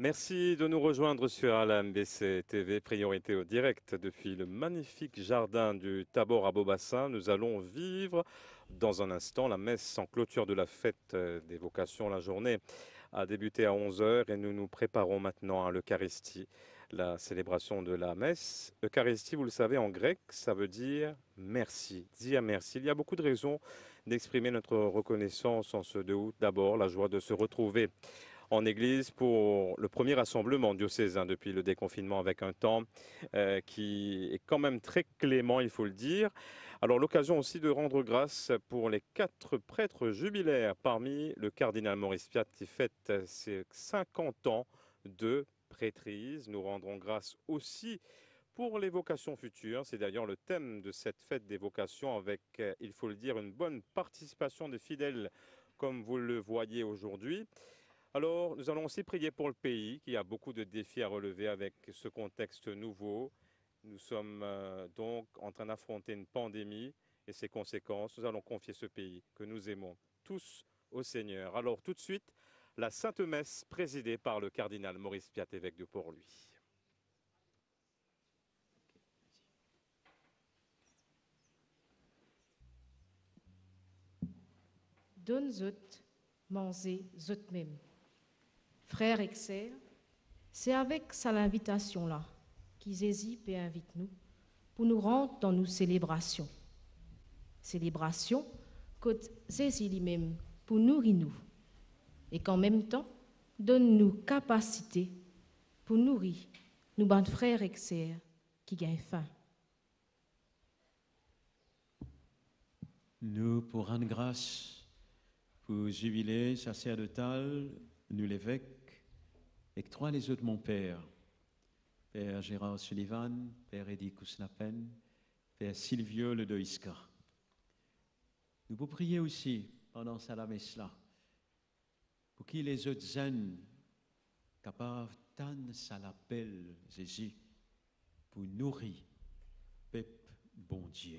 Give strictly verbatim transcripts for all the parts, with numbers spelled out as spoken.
Merci de nous rejoindre sur A L M B C T V, priorité au direct. Depuis le magnifique jardin du Tabor à Beaubassin, nous allons vivre dans un instant la messe en clôture de la fête euh, des vocations. La journée a débuté à onze heures et nous nous préparons maintenant à l'Eucharistie, la célébration de la messe. Eucharistie, vous le savez, en grec, ça veut dire merci, dire merci. Il y a beaucoup de raisons d'exprimer notre reconnaissance en ce deux août. D'abord, la joie de se retrouver en église pour le premier rassemblement diocésain depuis le déconfinement avec un temps euh, qui est quand même très clément, il faut le dire. Alors l'occasion aussi de rendre grâce pour les quatre prêtres jubilaires parmi le cardinal Maurice Piat qui fête ses cinquante ans de prêtrise. Nous rendrons grâce aussi pour les vocations futures. C'est d'ailleurs le thème de cette fête des vocations avec, euh, il faut le dire, une bonne participation des fidèles comme vous le voyez aujourd'hui. Alors, nous allons aussi prier pour le pays qui a beaucoup de défis à relever avec ce contexte nouveau. Nous sommes euh, donc en train d'affronter une pandémie et ses conséquences. Nous allons confier ce pays que nous aimons tous au Seigneur. Alors, tout de suite, la Sainte Messe présidée par le cardinal Maurice Piat, évêque de Port-Louis. Donne zot, manger zot même. Frères et sœurs, c'est avec ça l'invitation-là qu'ils hésitent et invitent nous pour nous rendre dans nos célébrations. Célébrations que Jésus lui-même pour nourrir nous et qu'en même temps donne-nous capacité pour nourrir nos bandes frères et sœurs qui gagnent faim. Nous, pour rendre grâce, pour jubilé sacerdotal, nous l'évêque, et que trois les autres, mon père, Père Gérard Sullivan, Père Eddie Kousnapen, Père Silvio Ledoïska. Nous pouvons prier aussi pendant ça la messe-là, pour qui les autres jeunes capables tant ça l'appelle Jésus, pour nourrir peuple bon Dieu.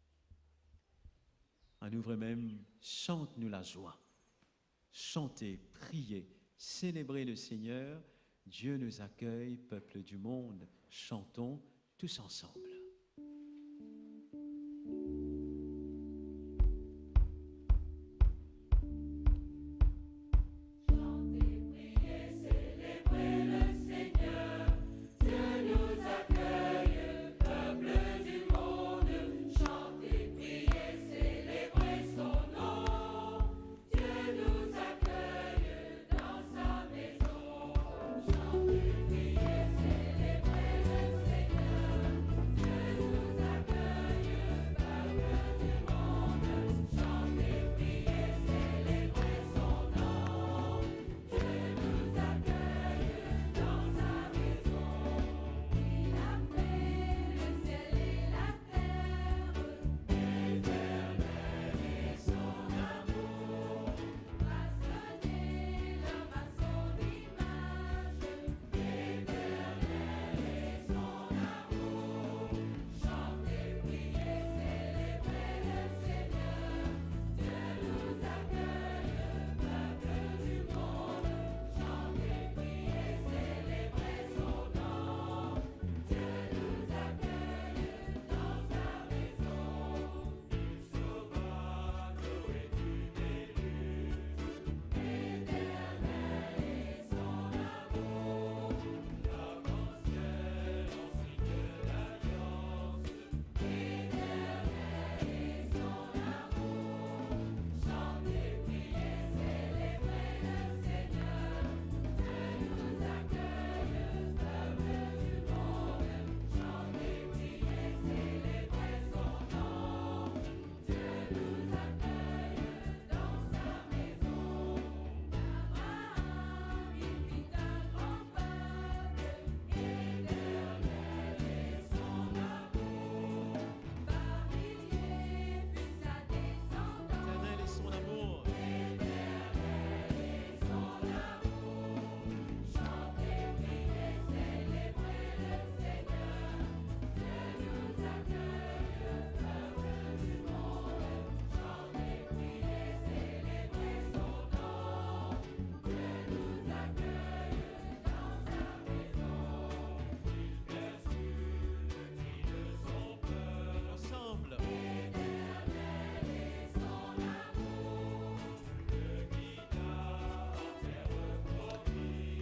À nous même, chante-nous la joie, chantez, priez, célébrez le Seigneur. Dieu nous accueille, peuple du monde, chantons tous ensemble. Chantez, priez, célébrez le Seigneur.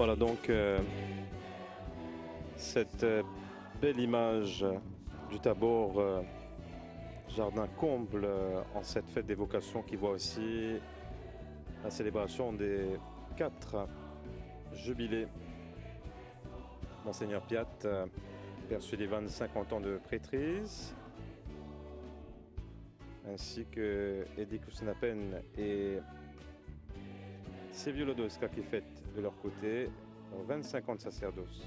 Voilà donc euh, cette euh, belle image du Tabor euh, Jardin comble euh, en cette fête des vocations qui voit aussi la célébration des quatre jubilés. Monseigneur Piat, euh, Père Sullivan, cinquante ans de prêtrise, ainsi que Eddie Kusnapen et Silvio Lodowska qui fêtent de leur côté vingt-cinq ans de sacerdoce.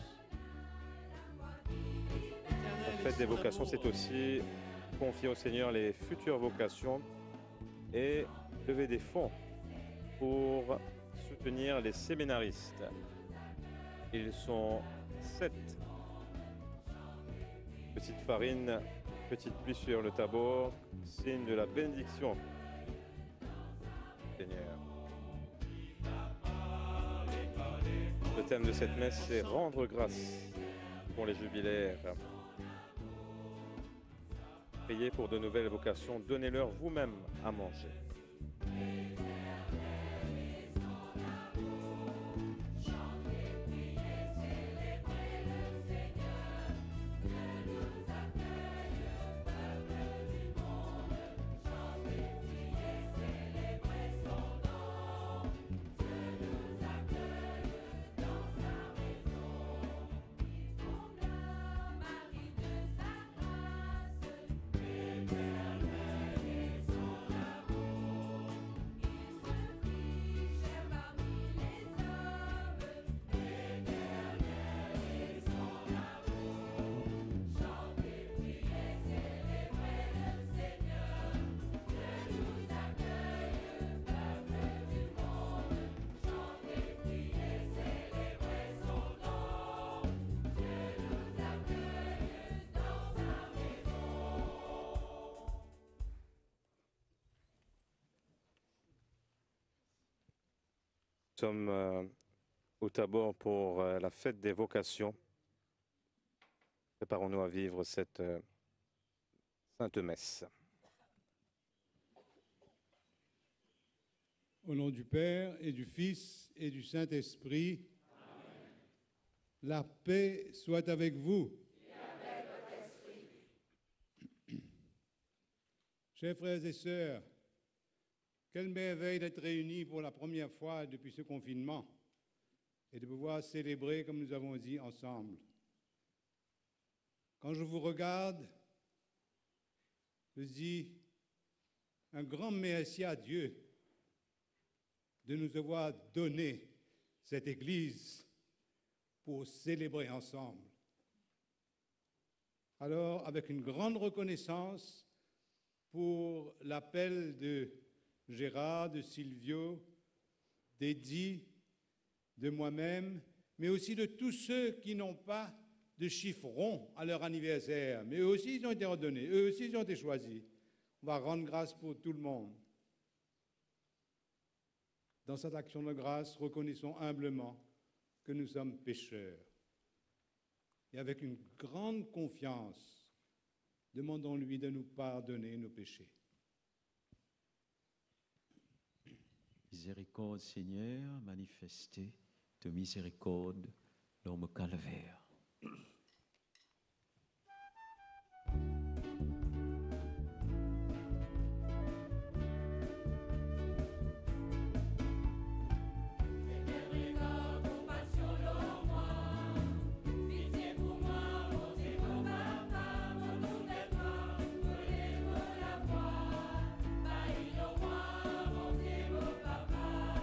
La fête des vocations, c'est aussi confier au Seigneur les futures vocations et lever des fonds pour soutenir les séminaristes. Ils sont sept. Petite farine, petite pluie sur le Tabor, signe de la bénédiction. Seigneur. Le thème de cette messe, c'est rendre grâce pour les jubilaires. Priez pour de nouvelles vocations, donnez-leur vous-même à manger. Nous sommes euh, au Tabor pour euh, la fête des vocations. Préparons-nous à vivre cette euh, sainte messe. Au nom du Père et du Fils et du Saint-Esprit, la paix soit avec vous. Et avec votre esprit. Chers frères et sœurs, quelle merveille d'être réunis pour la première fois depuis ce confinement et de pouvoir célébrer, comme nous avons dit, ensemble. Quand je vous regarde, je dis un grand merci à Dieu de nous avoir donné cette Église pour célébrer ensemble. Alors, avec une grande reconnaissance pour l'appel de Gérard, de Silvio, d'Eddie, de moi-même, mais aussi de tous ceux qui n'ont pas de chiffre rond à leur anniversaire, mais eux aussi ils ont été ordonnés, eux aussi ils ont été choisis. On va rendre grâce pour tout le monde. Dans cette action de grâce, reconnaissons humblement que nous sommes pécheurs. Et avec une grande confiance, demandons-lui de nous pardonner nos péchés. Miséricorde, Seigneur, manifestez de miséricorde l'homme calvaire.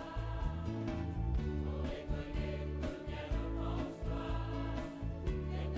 Pour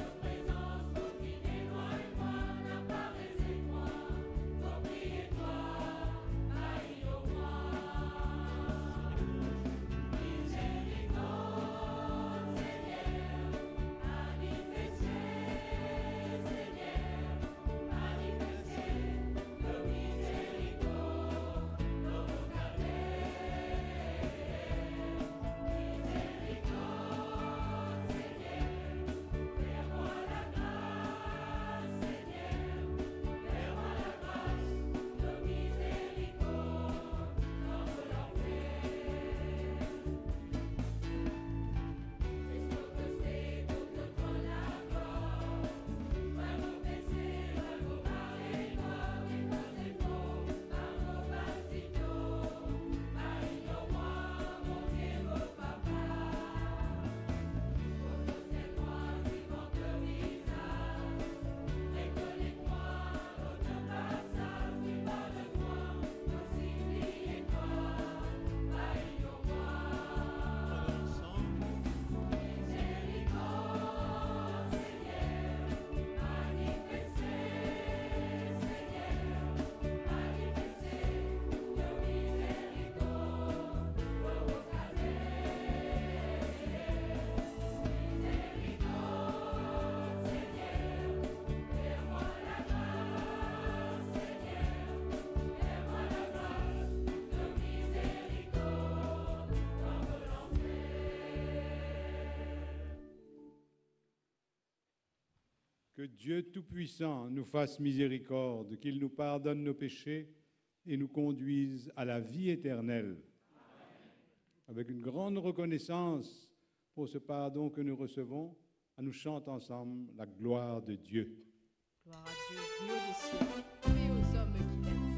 Que Dieu Tout-Puissant nous fasse miséricorde, qu'il nous pardonne nos péchés et nous conduise à la vie éternelle. Amen. Avec une grande reconnaissance pour ce pardon que nous recevons, nous chantons ensemble la gloire de Dieu. Gloire à Dieu, Dieu des cieux. Et aux hommes qui l'aiment.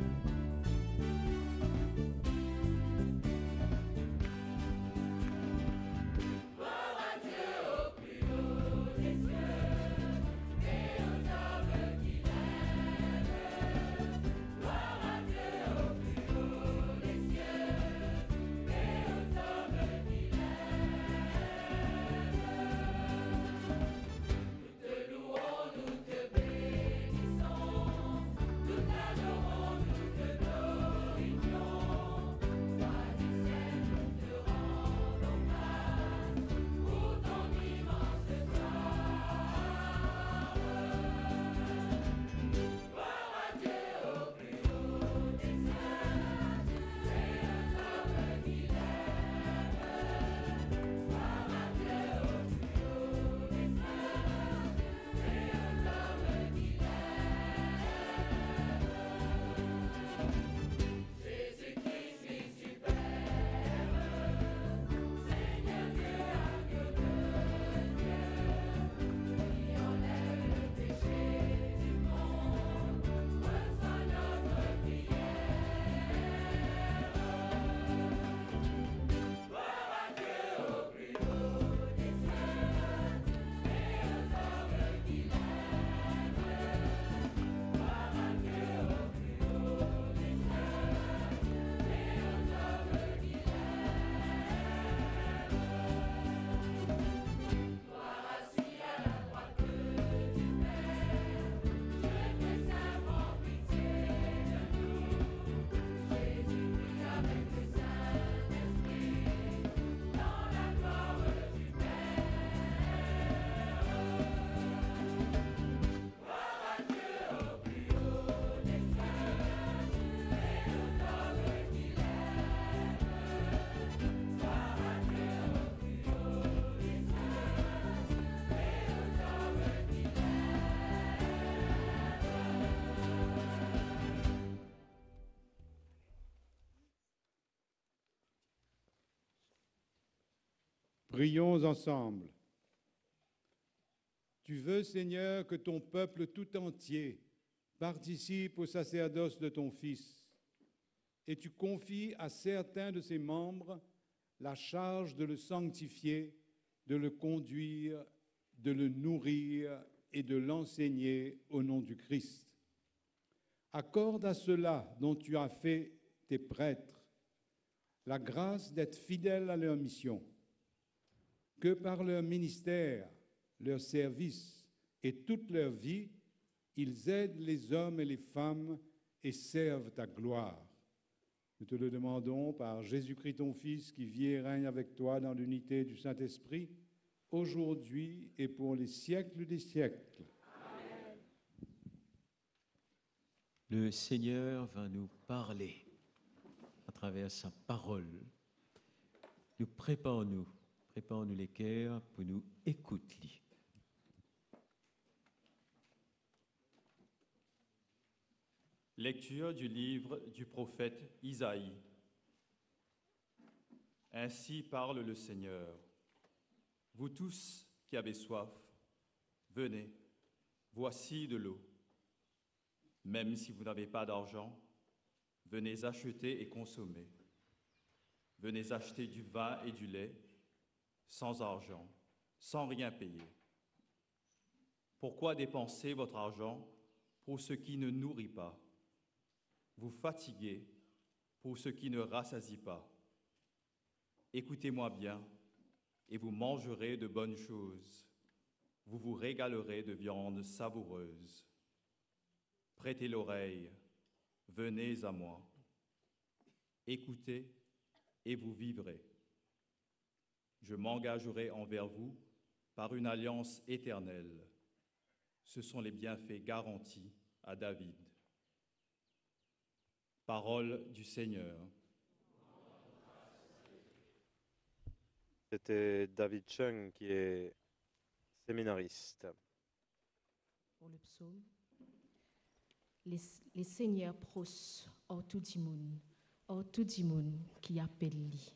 Prions ensemble. Tu veux, Seigneur, que ton peuple tout entier participe au sacerdoce de ton Fils, et tu confies à certains de ses membres la charge de le sanctifier, de le conduire, de le nourrir et de l'enseigner au nom du Christ. Accorde à ceux-là dont tu as fait tes prêtres la grâce d'être fidèles à leur mission, que par leur ministère, leur service et toute leur vie, ils aident les hommes et les femmes et servent ta gloire. Nous te le demandons par Jésus-Christ ton Fils, qui vit et règne avec toi dans l'unité du Saint-Esprit, aujourd'hui et pour les siècles des siècles. Amen. Le Seigneur va nous parler à travers sa parole. Nous préparons-nous, préparons-nous les cœurs pour nous écouter. Lecture du livre du prophète Isaïe. Ainsi parle le Seigneur. Vous tous qui avez soif, venez, voici de l'eau. Même si vous n'avez pas d'argent, venez acheter et consommer. Venez acheter du vin et du lait, sans argent, sans rien payer. Pourquoi dépenser votre argent pour ce qui ne nourrit pas? Vous fatiguez pour ce qui ne rassasie pas. Écoutez-moi bien, et vous mangerez de bonnes choses. Vous vous régalerez de viande savoureuse. Prêtez l'oreille, venez à moi. Écoutez, et vous vivrez. Je m'engagerai envers vous par une alliance éternelle. Ce sont les bienfaits garantis à David. Parole du Seigneur. C'était David Chung qui est séminariste. pour le psaume. Les, les seigneurs pros, or tout du monde, or tout du monde qui appelle lui.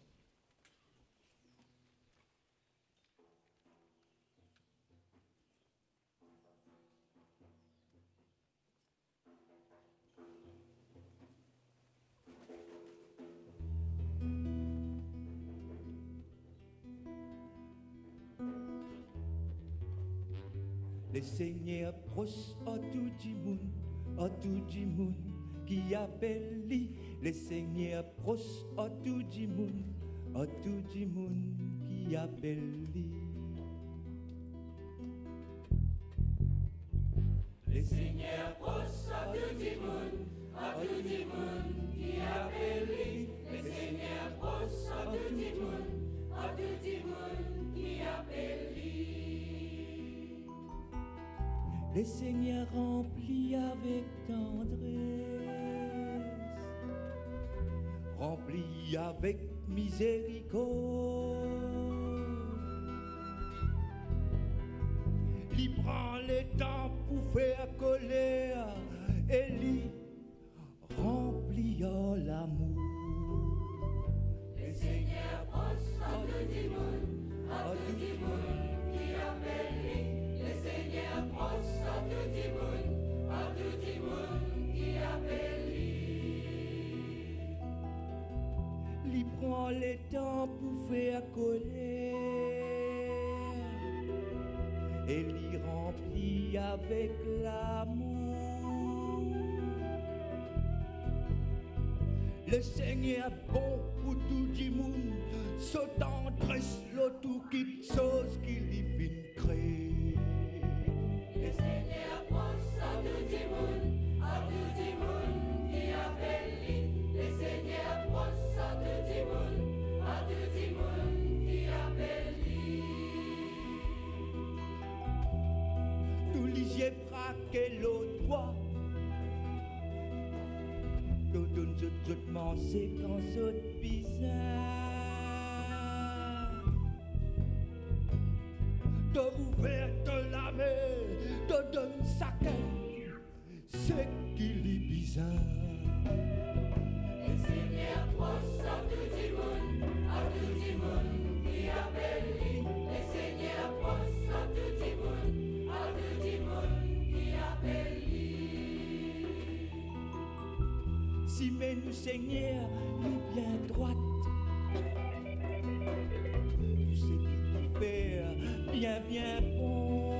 Les seigneurs proches, oh tout du monde, oh tout du monde qui appelle lui. Les seigneurs proches, oh tout du monde, oh tout du monde qui appelle lui. Les seigneurs proches, oh tout du monde, oh tout du monde qui appelle lui. Les seigneurs proches, oh tout du monde, oh tout du monde qui appelle lui. Les seigneurs remplis avec tendresse, remplis avec miséricorde, il prend le temps pour faire colère et il remplit l'amour. Les seigneurs proches, oh tout du monde, oh tout du monde qui appelle lui. Les seigneurs proches, oh tout du monde, oh tout du monde qui appelle lui. Il prend le temps pour faire colère et il remplit avec l'amour. Le Seigneur bon pour tout du monde, sa tendresse, le tout qui chose qu'il y vient créer. Le Seigneur proche, oh tout du monde, oh tout du monde qui appelle lui. Le Seigneur proche, oh tout du monde, oh tout du monde qui appelle lui. Tous les yeux braqués l'autre droit, tout donne tout manger quand c'est bizarre. De ouverte la main, te donne sa quête, c'est qu'il est bizarre. Le Seigneur proche, oh tout du monde, oh tout du monde qui appelle lui. Le Seigneur proche, oh tout du monde, oh tout du monde qui appelle lui. Si mais nous Seigneur, nous bien droite, tout ce qu'il peut faire, bien bien bon.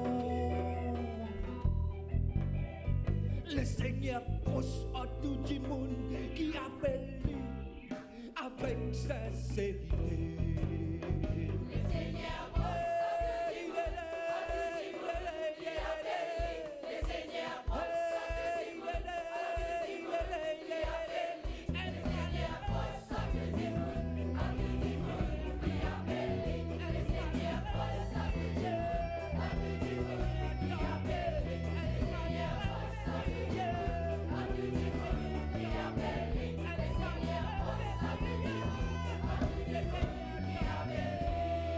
Le Seigneur proche à tout du monde qui appelle lui avec sincérité. Le Seigneur proche à tout du monde, à tout du monde qui appelle lui. Le Seigneur proche à tout du monde, à tout du monde qui appelle lui. Le Seigneur proche à tout du monde, à tout du monde qui appelle lui. Le Seigneur proche à tout du monde, à tout du monde qui appelle lui. Le Seigneur proche à tout du monde, à tout du monde qui appelle lui. Le Seigneur proche à tout du monde, à tout du monde qui appelle lui.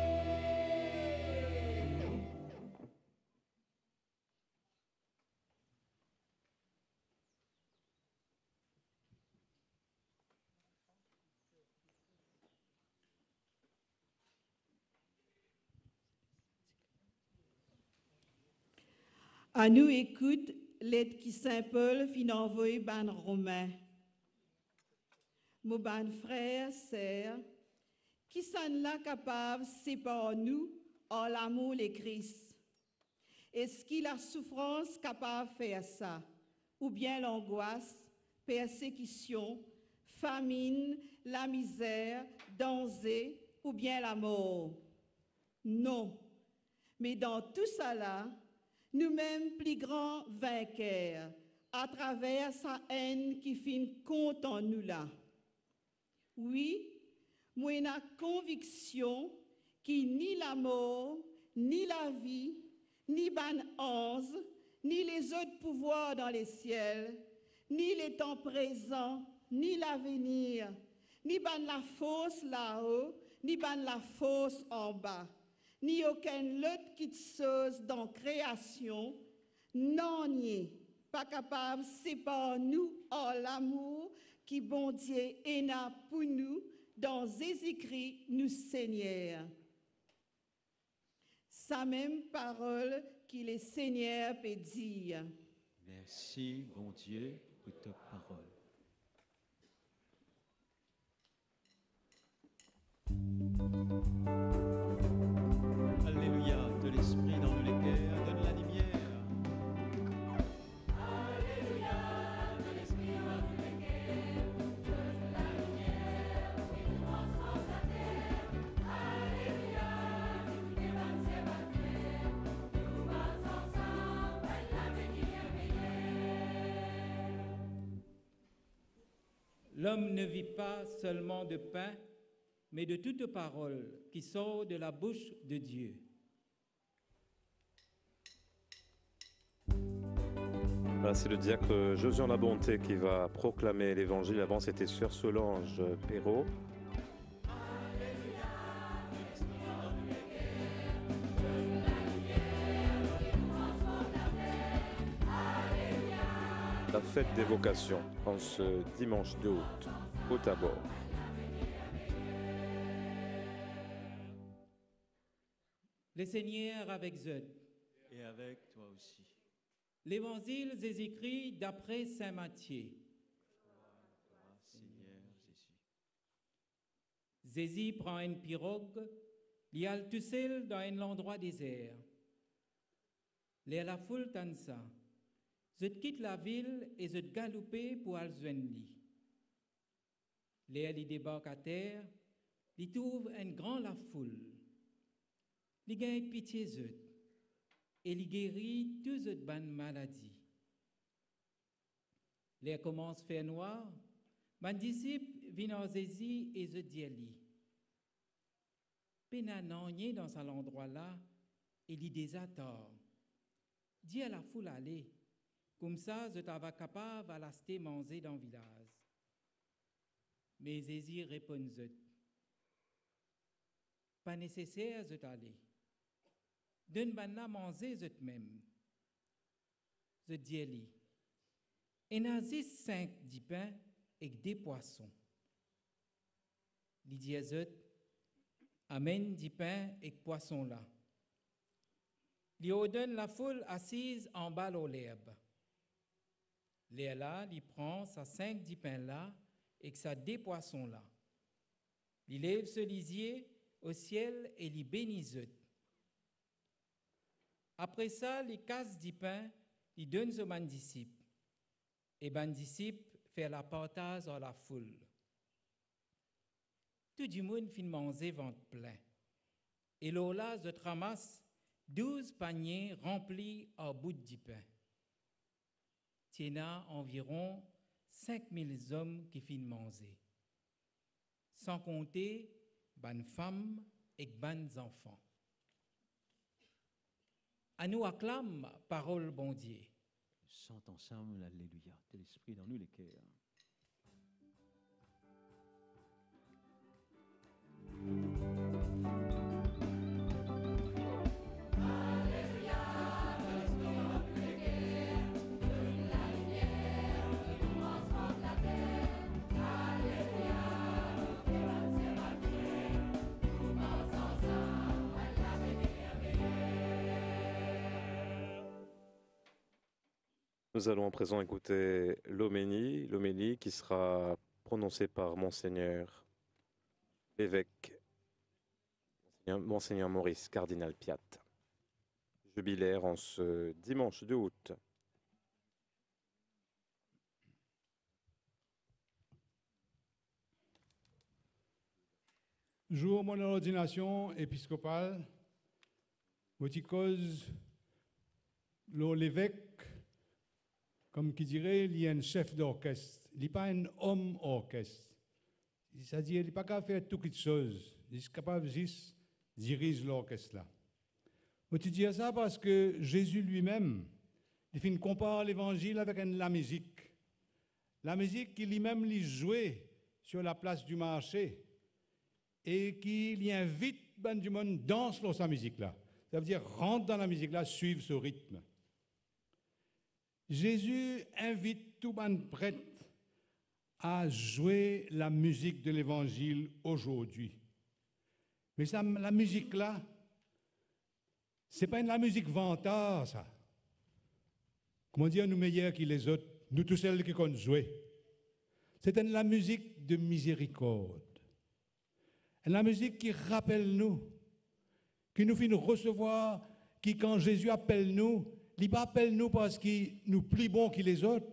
À nous écoute l'aide qui Saint-Paul fin envoyé ban Romain. Mon ban frère, sœur, qui sont là capable séparer nous en l'amour le Christ. Est-ce qu'il a souffrance capable de faire ça? Ou bien l'angoisse, persécution, famine, la misère, danger, ou bien la mort? Non. Mais dans tout ça là, nous-mêmes plus grands vainqueurs, à travers sa haine qui finit compte en nous là. Oui, moi j'ai la conviction que ni la mort, ni la vie, ni ban ange, ni les autres pouvoirs dans les ciels, ni les temps présents, ni l'avenir, ni ban la fosse là-haut, ni ban la fosse en bas, ni aucun autre qui chose dans création, Non, nier, pas capable, c'est pas nous, oh l'amour qui bon Dieu a pour nous dans Jésus-Christ, nous Seigneur. Sa même parole qui le Seigneur peut dire. Merci, bon Dieu, pour ta parole. Alléluia, de l'Esprit dans nos cœurs, donne la lumière. Alléluia, de l'Esprit dans tous les cœurs, donne la lumière, oui, nous pensons la terre. Alléluia, nous débatons ces batailles, nous marchons ensemble, l'avenir est meilleur. L'homme ne vit pas seulement de pain, mais de toute parole qui sort de la bouche de Dieu. Voilà, c'est le diacre Josué Labonté qui va proclamer l'évangile. Avant, c'était Sœur Solange Perrault. La fête des vocations en ce dimanche deux août au Tabor. Le Seigneur avec eux. Et avec toi aussi. L'Évangile est écrit d'après saint Matthieu. Seigneur Jésus. Jésus prend une pirogue, il y a tout seul dans un endroit désert. Les la foule tente ça. Je quitte la ville et je galope pour aller joindre lui. Les débarque à terre, il trouve un grand la foule. Il gagne pitié d'eux et il guérit toutes les bonnes maladies. Les commence à faire noir. Mon disciple vient en Jésus et je dis à lui, Pénananye dans cet endroit-là, il y désattend. Dis à la foule aller, comme ça je t'avais capable à l'acheter manger dans le village. Mais Jésus répond, pas nécessaire de t'aller. Donne banna manger eux-mêmes. Je dis à lui, et n'a cinq dix pains et des poissons. Il dit à eux, amène dix pains et poissons là. Il ordonne la foule assise en bas de l'herbe. Léa il prend sa cinq dix pains là et sa des poissons là. Il lève ce lisier au ciel et il bénit eux. Après ça, il casse dix pains, il donne aux ban disciples. Et ban disciples fait la partage à la foule. Tout le monde finit manger ventre plein. Et là, je ramasse douze paniers remplis à bout de dix pains. Il y a environ cinq mille hommes qui finissent manger. Sans compter ban femmes et ban enfants. À nous acclame parole bon Dieu. Chante ensemble l'Alléluia de l'Esprit dans nous les cœurs. Nous allons à présent écouter l'homélie, l'homélie qui sera prononcée par Monseigneur l'évêque, Monseigneur Maurice Cardinal Piat, jubilaire en ce dimanche deux août. Jour mon ordination épiscopale, moticose l'évêque, comme qui dirait, il y a un chef d'orchestre, il n'est pas un homme orchestre. C'est-à-dire, il n'est pas capable de faire toutes les choses, il est capable juste de diriger l'orchestre là. Je te dis ça parce que Jésus lui-même, il fait une compare l'évangile avec la musique. La musique qu'il lui-même lui jouait sur la place du marché et qu'il y invite ben du monde danse dans sa musique là. Ça veut dire rentre dans la musique là, suivre ce rythme. Jésus invite tout le monde prêtre à jouer la musique de l'Évangile aujourd'hui. Mais ça, la musique là, ce n'est pas une la musique vantard, ça. Comment dire, nous meilleurs que les autres, nous tous celles qui connaissent jouer. C'est une la musique de miséricorde. Une la musique qui rappelle nous, qui nous fait nous recevoir, qui quand Jésus appelle nous, il ne appelle nous parce qu'il nous plie bon que les autres.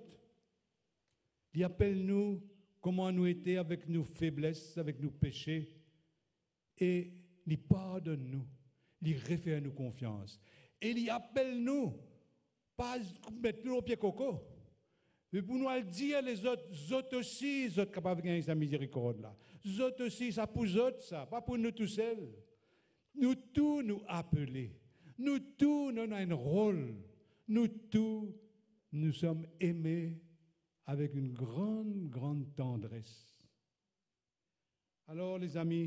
Il appelle nous comment nous étions avec nos faiblesses, avec nos péchés. Et il pardonne nous. Il refait à nous confiance. Et il appelle nous, pas mettre nous au pied coco, mais pour nous dire les autres, les autres aussi, les autres capables de gagner sa miséricorde là. Les autres aussi, ça pour les autres, ça, pas pour nous tous seuls. Nous tous nous appeler. Nous tous, nous avons un rôle. Nous tous, nous sommes aimés avec une grande, grande tendresse. Alors, les amis,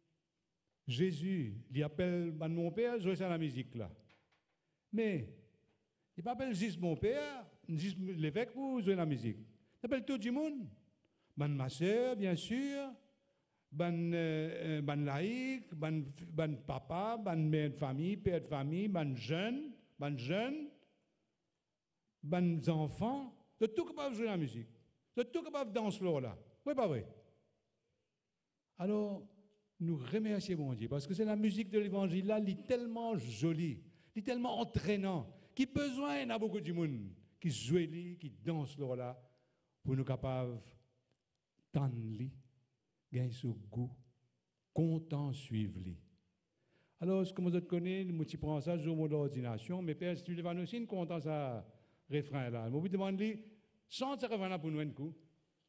Jésus, il appelle mon père, jouer ça la musique là. Mais, il ne appelle juste mon père, juste l'évêque pour jouer la musique. Il appelle tout le monde. Ben, ma soeur, bien sûr, ben, euh, ben laïc, ben, ben papa, ben mère de famille, père de famille, ben jeune, ben jeune, ben enfants. C'est tout capable de jouer la musique. C'est tout capable de danser là. Oui, pas vrai? Alors, nous remercions mon Dieu, parce que c'est la musique de l'évangile là, elle est tellement jolie, elle est tellement entraînant, qui besoin il y a beaucoup de monde qui joue, qui danse là, pour nous capables d'entendre, gagner ce goût, content suivre lui. Alors, comme vous connaissez, moi je prends ça, je joue mon ordination, mais père, si tu vas aussi content ça refrain là. Je vous demande lui, chante ce refrain là pour nous un coup.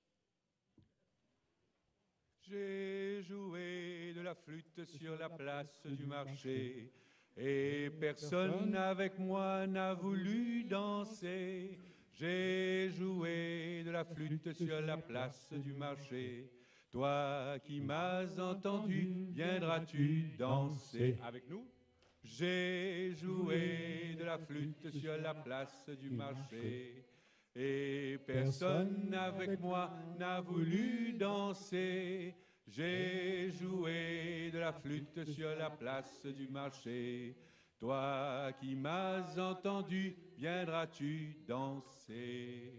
J'ai joué de la flûte sur la place du marché et personne avec moi n'a voulu danser. J'ai joué de la flûte sur la place du marché. Toi qui m'as entendu, viendras-tu danser avec nous? J'ai joué de la flûte sur la place du marché et personne avec moi n'a voulu danser. J'ai joué de la flûte sur la place du marché. Toi qui m'as entendu, viendras-tu danser?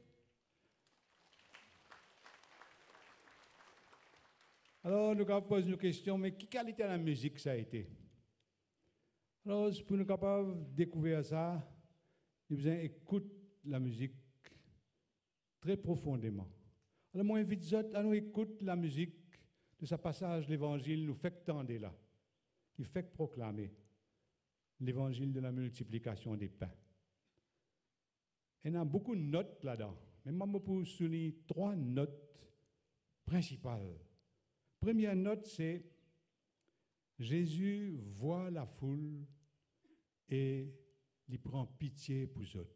Alors, nous allons poser une question, mais quelle qualité de la musique ça a été? Alors, pour nous capables de découvrir ça, nous besoin écouter la musique très profondément. Alors, moi, j'invite les autres à nous écouter la musique de ce passage de l'Évangile, nous fait tendre là, qui fait proclamer l'Évangile de la multiplication des pains. Il y a beaucoup de notes là-dedans, mais moi, pour souligner trois notes principales. Première note, c'est Jésus voit la foule et il prend pitié pour eux autres.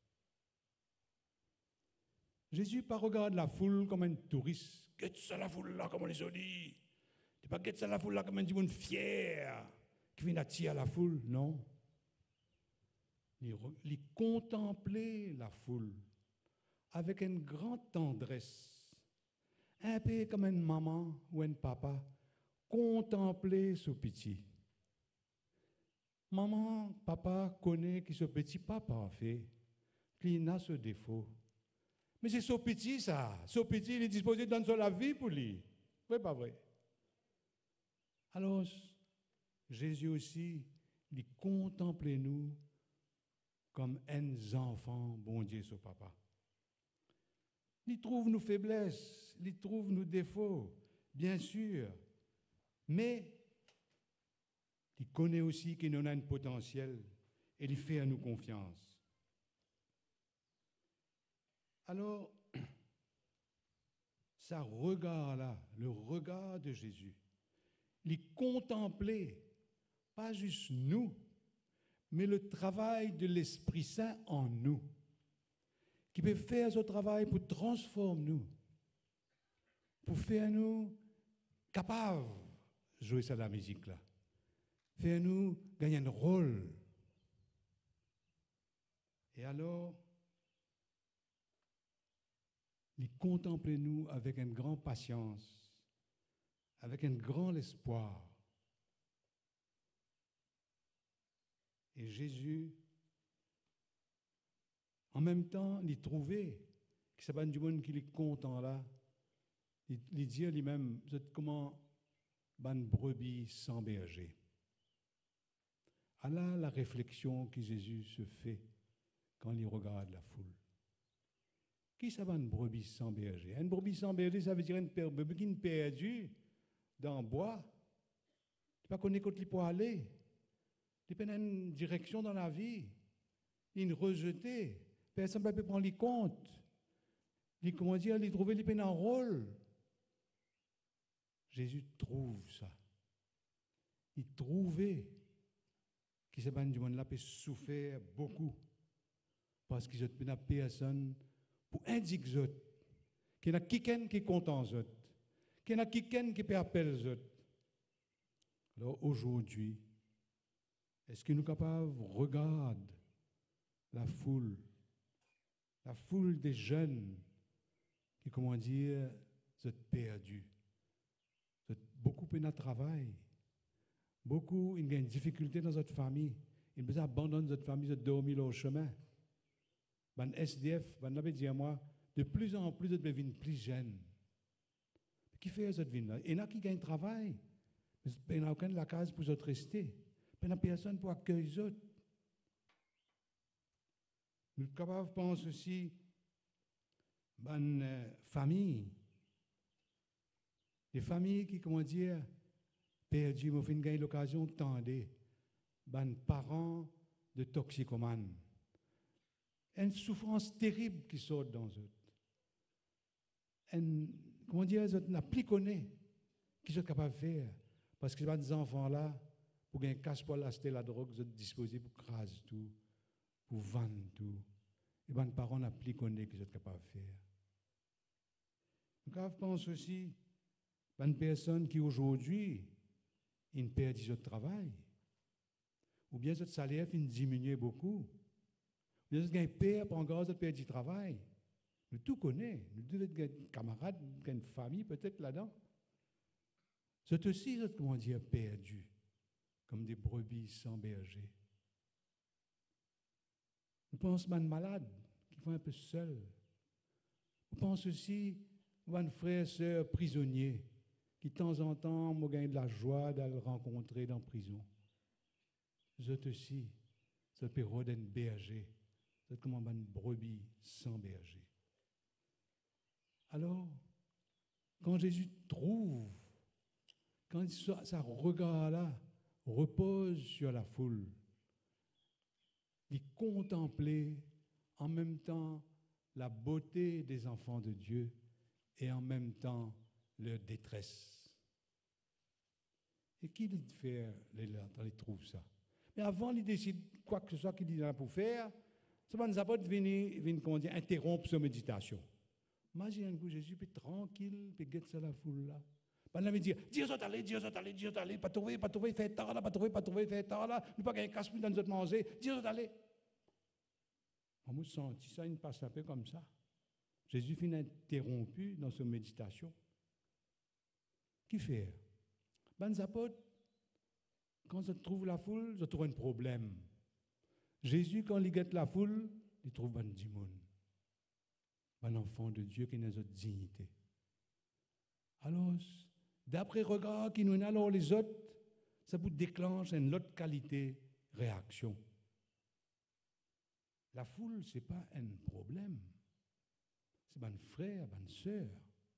Jésus ne regarde pas la foule comme un touriste. Qu'est-ce ça la foule là, comme on les a dit? Tu pas qu'est-ce ça la foule là comme un monde fier qui vient attirer la foule, non. Il, il contemplait la foule avec une grande tendresse. Un peu comme une maman ou un papa, contempler ce petit. Maman, papa connaît que ce petit pas parfait, qu'il a ce défaut. Mais c'est ce petit, ça. Ce petit, il est disposé de donner la vie pour lui. Oui, pas vrai. Alors, Jésus aussi, il contemple nous comme un enfant, bon Dieu, ce papa. Il trouve nos faiblesses, il trouve nos défauts, bien sûr, mais il connaît aussi qu'il en a un potentiel et il fait à nous confiance. Alors, ça regard-là, le regard de Jésus, il contemplait pas juste nous, mais le travail de l'Esprit Saint en nous, qui peut faire ce travail pour transformer nous, pour faire nous capables de jouer ça la musique là, faire nous gagner un rôle. Et alors, il contemplait nous avec une grande patience, avec un grand espoir. Et Jésus, en même temps, il trouvait que c'est pas du monde qui est content là. Il, il dit lui-même, vous êtes comment une brebis sans berger. Alors la réflexion que Jésus se fait quand il regarde la foule. Qui ça va une brebis sans berger? Une brebis sans berger, ça veut dire une brebis qui est perdue dans le bois. Tu ne sais pas qu'on écoute les pour aller. Il y a une direction dans la vie. Il est rejeté. Personne ne peut prendre les comptes. Il, comment dire, il trouve les un rôle. Jésus trouve ça. Il trouvait que ces du monde là peut souffrir beaucoup. Parce qu'ils ont une personne pour indiquer les autres. Qu'il y a quelqu'un qui est content les autres. Qu'il y a quelqu'un qui peut appeler les autres. Alors aujourd'hui, est-ce que nous sommes capables de regarder la foule, la foule des jeunes qui, comment dire, sont perdus, sont beaucoup de travail, beaucoup ont une difficulté dans notre famille, ils ont abandonné notre famille, ils ont dormi au chemin. Ben S D F, ben avait dit à moi, de plus en plus de deviennent plus jeunes. Qui fait cette vie-là? Il y en a qui gagnent travail, mais il n'y a aucun de la case pour eux rester. Il n'y a personne pour accueillir les autres. Nous sommes capables de penser aussi à une euh, famille. Des familles qui, comment dire, perdues, m'ont fait gagner l'occasion de tendre. Des parents de toxicomanes. Une souffrance terrible qui sort dans eux. Une, comment dire, ils n'ont plus connu qu'ils sont capables de faire. Parce que ces enfants-là, pour gagner casse pour acheter la drogue, ils sont disposés pour craser tout, pour vendre tout. Et les parents n'ont plus connu qu'ils sont capables de faire. Donc, je pense aussi à une personne qui aujourd'hui, il perd son travail. Ou bien son salaire il diminue beaucoup. Ou bien il perd pour encore perd du travail. Nous tout connaissons. Nous devons être camarades, une famille peut-être là-dedans. C'est aussi, comment dire, perdu, comme des brebis sans berger. On pense à une malade qui va un peu seul. On pense aussi à un frère et sœur prisonnier qui, de temps en temps, m'a gagné de la joie de le rencontrer dans la prison. C'est aussi, c'est période d'un berger. C'est comme une brebis sans berger. Alors, quand Jésus trouve, quand ça regard-là repose sur la foule, il contemplait en même temps la beauté des enfants de Dieu et en même temps leur détresse. Et qui dit faire quand il trouve ça? Mais avant, il décide quoi que ce soit qu'il dit là pour faire, ça ne va pas venir, venir interrompre sa méditation. Imagine que Jésus peut être tranquille, peut guetter ça la foule là. Il avait dit, Dieu soit allé, Dieu soit allé, Dieu soit allé, pas trouver, pas trouver, fait tard là, pas trouver, pas trouver, fait tard là, nous pas gagner casse dans notre manger, Dieu soit allé. On me senti ça, il passe un peu comme ça. Jésus finit interrompu dans sa méditation. Qui fait? Ben, apôtres, quand je trouve la foule, je trouve un problème. Jésus, quand il guette la foule, il trouve un démon. Un enfant de Dieu qui n'a pas de dignité. Alors, d'après le regard qui nous a alors les autres, ça vous déclenche une autre qualité réaction. La foule, ce n'est pas un problème. C'est un frère, une sœur.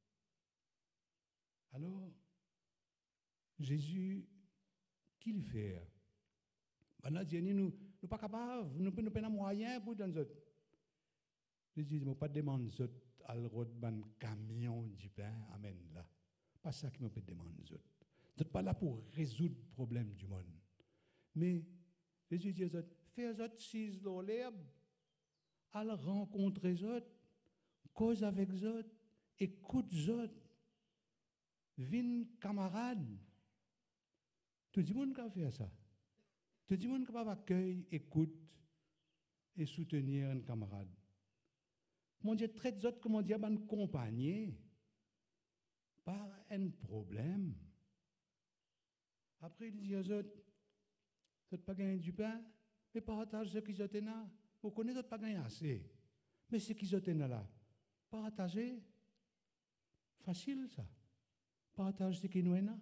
Alors, Jésus, qui le fait? Ben là, nous ne sommes pas capables, nous n'avons pas de moyens pour nous autres. Jésus ne m'a pas demandé à un camion du pain, amen là. Pas ça qui m'a pas demandé. Nous ne sommes pas là pour résoudre le problème du monde. Mais Jésus dit aux autres, fais aux autres six dans l'herbe, allez rencontrer les autres, cause avec les autres, écoute les autres, viens camarade. Tout le monde qui fait ça. Tout le monde qui va accueillir, écoute et soutenir un camarade. Comment dire, traite autres, comment dire, ban compagnie. Pas un problème. Après, il dit aux autres, vous n'avez pas gagné du pain, mais partage ce qu'ils ont là. Vous connaissez, vous n'avez pas gagné assez. Mais ce qu'ils ont là, partager, facile ça. Partage ce qu'ils ont là.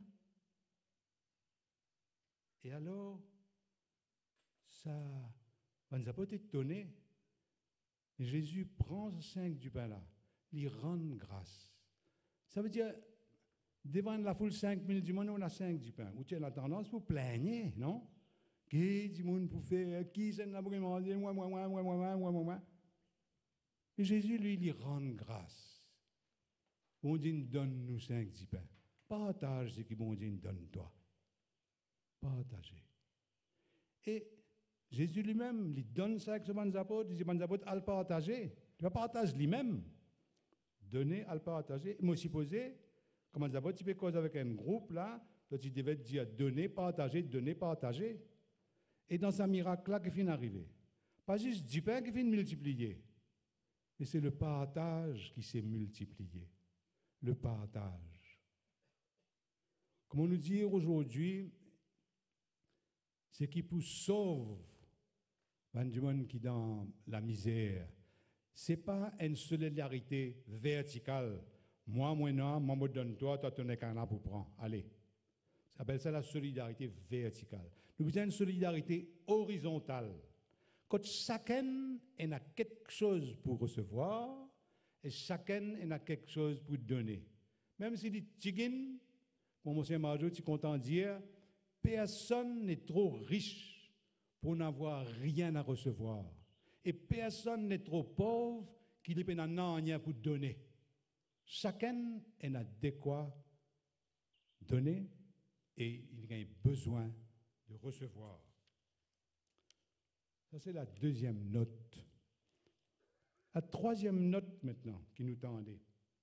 Et alors, ça, on nous a pas été étonné. Jésus prend ce cinq du pain là, il rend grâce. Ça veut dire, devant la foule cinq mille du monde, on a cinq du pain. Ou tu as la tendance pour plaigner, non? Qui du monde pour faire, qui c'est là pour manger, moi, moi, moi, moi, moi, moi, moi, moi, moi. Et Jésus, lui, il rend grâce. On dit, donne-nous cinq du pain. Partage ce que bon Dieu donne-toi. Partagez. Et Jésus lui-même, il donne ça avec ce bon apôtre, il dit, bon apôtre, à le partager. Il va partager lui-même. Donner à le partager. Moi, supposé, comme bon apôtre, tu peux causer avec un groupe, là, là tu devais dire donner, partager, donner, partager. Et dans ce miracle-là, qui finit d'arriver. Pas juste du pain qui finit de multiplier, mais c'est le partage qui s'est multiplié. Le partage. Comment nous dire aujourd'hui, c'est qui pour sauve du monde qui est dans la misère. Ce n'est pas une solidarité verticale. Moi, moi, non, moi, me donne toi, toi, tu n'es qu'un pour prendre. Allez. Ça s'appelle ça la solidarité verticale. Nous avons une solidarité horizontale. Quand chacun a quelque chose pour recevoir et chacun a quelque chose pour donner. Même si les tigines, comme M. Marjo, tu es content de dire, personne n'est trop riche pour n'avoir rien à recevoir. Et personne n'est trop pauvre qu'il n'ait rien pour donner. Chacun a de quoi donner et il a besoin de recevoir. Ça, c'est la deuxième note. La troisième note maintenant qui nous tendait.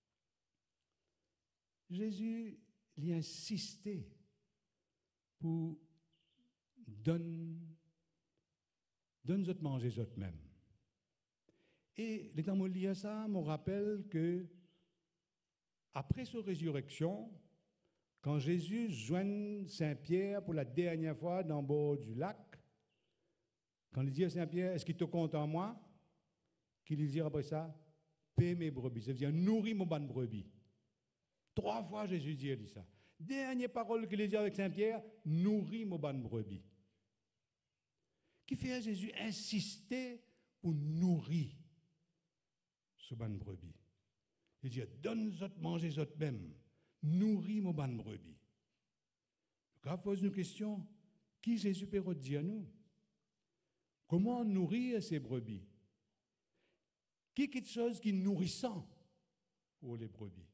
Jésus il a insisté pour donner donne autres manger autres même. Et les temps où lis ça, me rappelle que après sa résurrection, quand Jésus joint Saint-Pierre pour la dernière fois dans le bord du lac, quand il dit à Saint-Pierre, est-ce qu'il te compte en moi? Qu'il lui dit après ça, paie mes brebis. Ça veut dire, nourris mon bonne brebis. Trois fois Jésus dit ça. Dernière parole qu'il dit avec Saint-Pierre, nourris mon bonne brebis. Qui fait à Jésus insister pour nourrir ce bonne brebis. Il dit, donne-nous manger autres même, nourris mon bonne brebis. Quand on pose une question, qui Jésus peut dire à nous? Comment nourrir ces brebis? Qui est quelque chose qui est nourrissant pour les brebis?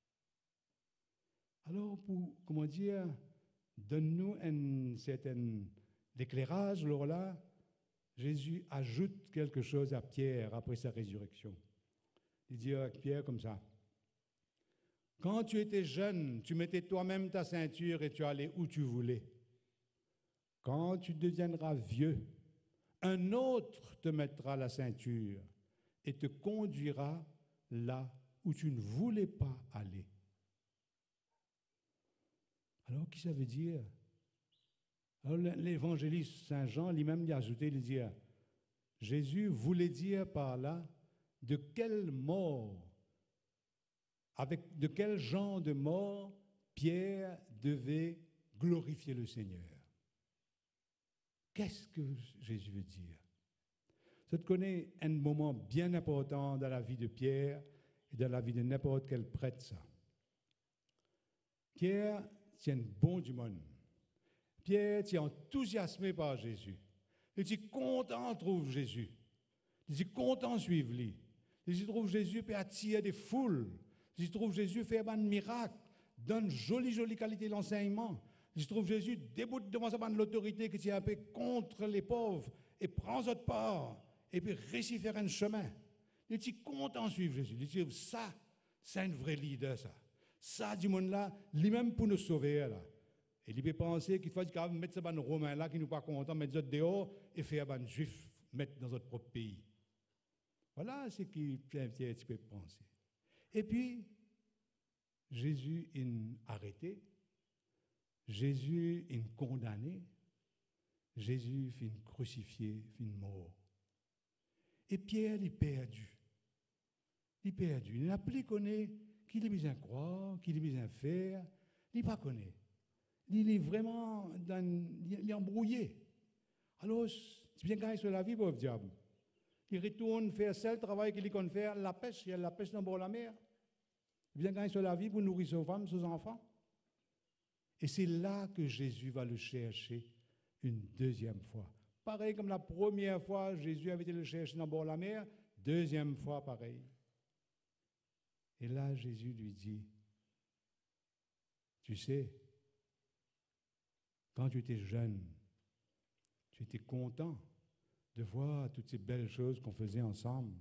Alors, pour, comment dire, donne-nous un certain éclairage, alors là, Jésus ajoute quelque chose à Pierre après sa résurrection. Il dit à Pierre comme ça, quand tu étais jeune, tu mettais toi-même ta ceinture et tu allais où tu voulais. Quand tu deviendras vieux, un autre te mettra la ceinture et te conduira là où tu ne voulais pas aller. Alors, qu'est-ce que ça veut dire? Alors, l'évangéliste Saint Jean lui-même y a ajouté, il dit, Jésus voulait dire par là de quelle mort, avec de quel genre de mort Pierre devait glorifier le Seigneur. Qu'est-ce que Jésus veut dire? Je te connais un moment bien important dans la vie de Pierre et dans la vie de n'importe quel prêtre, ça. Pierre, c'est un bon du monde. Pierre, tu es enthousiasmé par Jésus. Et tu es content de trouver Jésus. Tu es content de suivre lui. Tu trouves Jésus peut attirer des foules. Tu trouves Jésus faire un miracle, donne jolie, jolie qualité d'enseignement. Je trouve Jésus déboute devant sa bande l'autorité qui tient un peu contre les pauvres et prend votre part et puis réussit à faire un chemin. Et tu es content de suivre Jésus. Tu dis, ça, c'est un vrai leader, ça. Ça, du monde-là, lui-même pour nous sauver, là. Et il peut penser qu'il faut mettre ce ban romain là qui nous pas content, mettre autres dehors et faire ban juif, mettre dans notre propre pays. Voilà ce qui fait un petit peu penser. Et puis, Jésus est arrêté, Jésus est condamné, Jésus est crucifié, est mort. Et Pierre est perdu. Il est perdu. Il n'a plus connu qu'il est besoin de croire, qu'il est besoin de faire. Il n'est pas connu. Il est vraiment dans, il est embrouillé. Alors, c'est bien gagné sur la vie, pauvre diable. Il retourne faire seul travail qu'il compte faire, la pêche, il y a la pêche dans le bord de la mer. Il vient gagner sur la vie pour nourrir ses femmes, ses enfants. Et c'est là que Jésus va le chercher une deuxième fois. Pareil comme la première fois, Jésus avait été le chercher dans le bord de la mer, deuxième fois pareil. Et là, Jésus lui dit, tu sais, quand tu étais jeune, tu étais content de voir toutes ces belles choses qu'on faisait ensemble.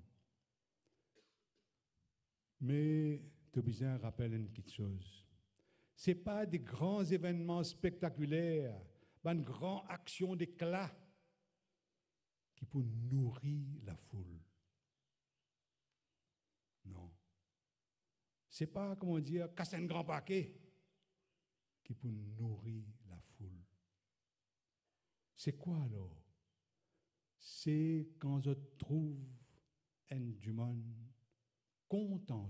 Mais tu as besoin de rappeler une petite chose. Ce n'est pas des grands événements spectaculaires, pas une grande action d'éclat qui peut nourrir la foule. Non. Ce n'est pas, comment dire, casser un grand paquet qui peut nourrir la foule. C'est quoi alors? C'est quand je trouve un du monde content,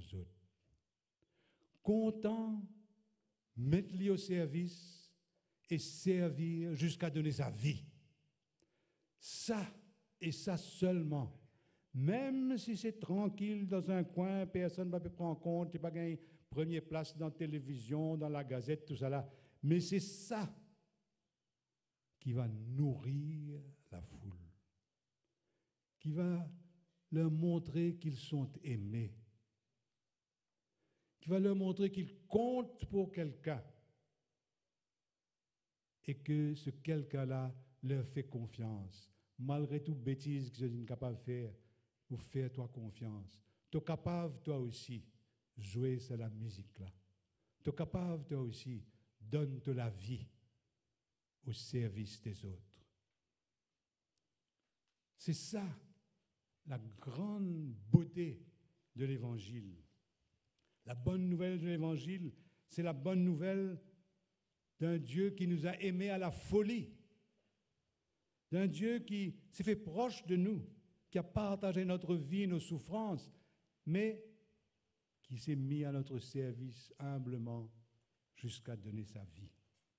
content, mettre-le au service et servir jusqu'à donner sa vie. Ça et ça seulement. Même si c'est tranquille dans un coin, personne ne va prendre en compte, tu n'as pas gagné première place dans la télévision, dans la gazette, tout ça là. Mais c'est ça qui va nourrir la foule, qui va leur montrer qu'ils sont aimés, qui va leur montrer qu'ils comptent pour quelqu'un et que ce quelqu'un-là leur fait confiance. Malgré toute bêtise que je suis capable de faire, ou faire toi confiance. Tu es capable, toi aussi, jouer sur la musique-là. Tu es capable, toi aussi, donne-toi la vie au service des autres. C'est ça, la grande beauté de l'Évangile. La bonne nouvelle de l'Évangile, c'est la bonne nouvelle d'un Dieu qui nous a aimés à la folie, d'un Dieu qui s'est fait proche de nous, qui a partagé notre vie, nos souffrances, mais qui s'est mis à notre service humblement jusqu'à donner sa vie.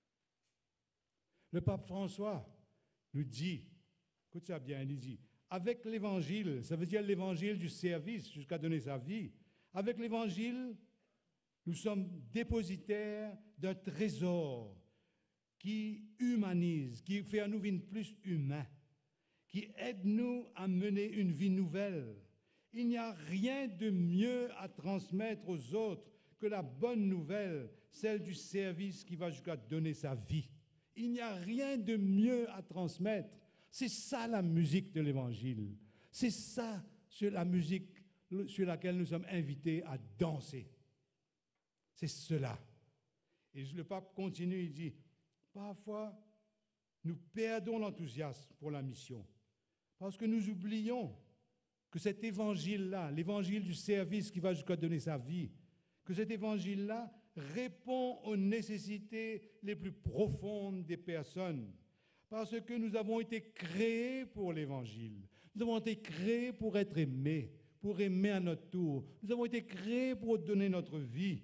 Le pape François nous dit, écoute ça bien, il dit, avec l'évangile, ça veut dire l'évangile du service jusqu'à donner sa vie, avec l'évangile, nous sommes dépositaires d'un trésor qui humanise, qui fait à nous vivre plus humains, qui aide-nous à mener une vie nouvelle. Il n'y a rien de mieux à transmettre aux autres que la bonne nouvelle, celle du service qui va jusqu'à donner sa vie. Il n'y a rien de mieux à transmettre. C'est ça la musique de l'Évangile. C'est ça sur la musique sur laquelle nous sommes invités à danser. C'est cela. Et le pape continue, il dit, parfois, nous perdons l'enthousiasme pour la mission. Parce que nous oublions que cet évangile-là, l'évangile du service qui va jusqu'à donner sa vie, que cet évangile-là répond aux nécessités les plus profondes des personnes. Parce que nous avons été créés pour l'évangile. Nous avons été créés pour être aimés, pour aimer à notre tour. Nous avons été créés pour donner notre vie.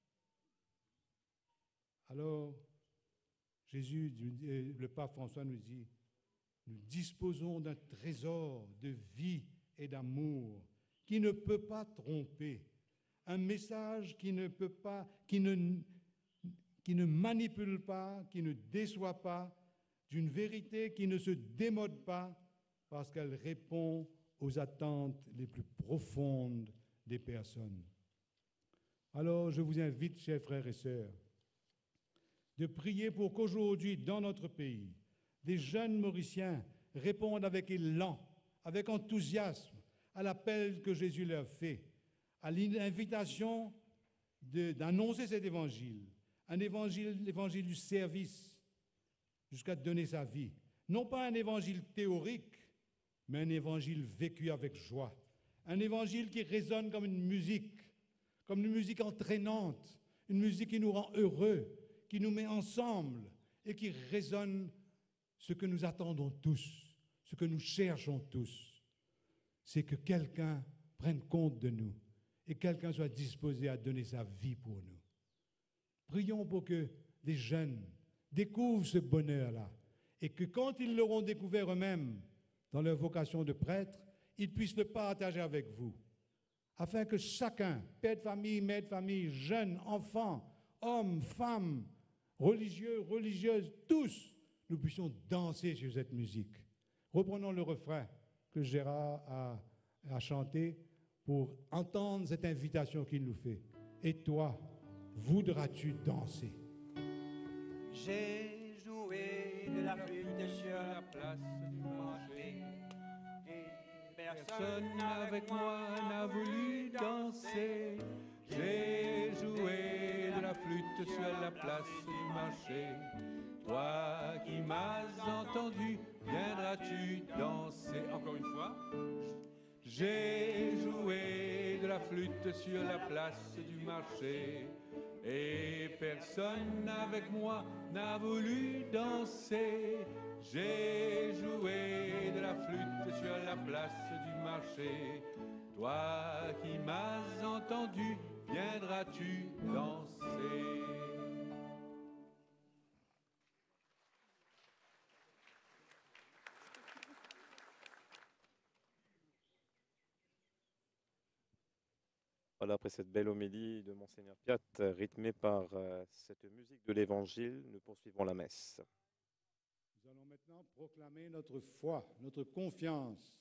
Alors, Jésus, le pape François nous dit, nous disposons d'un trésor de vie et d'amour qui ne peut pas tromper, un message qui ne peut pas, qui ne, qui ne manipule pas, qui ne déçoit pas, d'une vérité qui ne se démode pas parce qu'elle répond aux attentes les plus profondes des personnes. Alors, je vous invite, chers frères et sœurs, de prier pour qu'aujourd'hui, dans notre pays, des jeunes Mauriciens répondent avec élan, avec enthousiasme à l'appel que Jésus leur fait, à l'invitation d'annoncer cet évangile, un évangile, l'évangile du service, jusqu'à donner sa vie. Non pas un évangile théorique, mais un évangile vécu avec joie, Un évangile qui résonne comme une musique, comme une musique entraînante, une musique qui nous rend heureux, qui nous met ensemble et qui résonne ce que nous attendons tous, ce que nous cherchons tous. C'est que quelqu'un prenne compte de nous et quelqu'un soit disposé à donner sa vie pour nous. Prions pour que des jeunes découvrent ce bonheur-là et que quand ils l'auront découvert eux-mêmes dans leur vocation de prêtre, ils puissent le partager avec vous, afin que chacun, père de famille, mère de famille, jeunes, enfants, hommes, femmes, religieux, religieuses, tous, nous puissions danser sur cette musique. Reprenons le refrain que Gérard a, a chanté pour entendre cette invitation qu'il nous fait. Et toi, voudras-tu danser? J'ai joué de la flûte sur la place du marché. Et Personne avec moi n'a voulu danser. J'ai joué de la flûte sur la place du marché. Toi qui m'as entendu, viendras-tu danser? Encore une fois. J'ai joué de la flûte sur la place du marché. Et personne avec moi n'a voulu danser. J'ai joué de la flûte sur la place du marché. Toi qui m'as entendu, viendras-tu danser? Voilà, après cette belle homélie de Monseigneur Piat, rythmée par euh, cette musique de l'Évangile, nous poursuivons la messe. Nous allons maintenant proclamer notre foi, notre confiance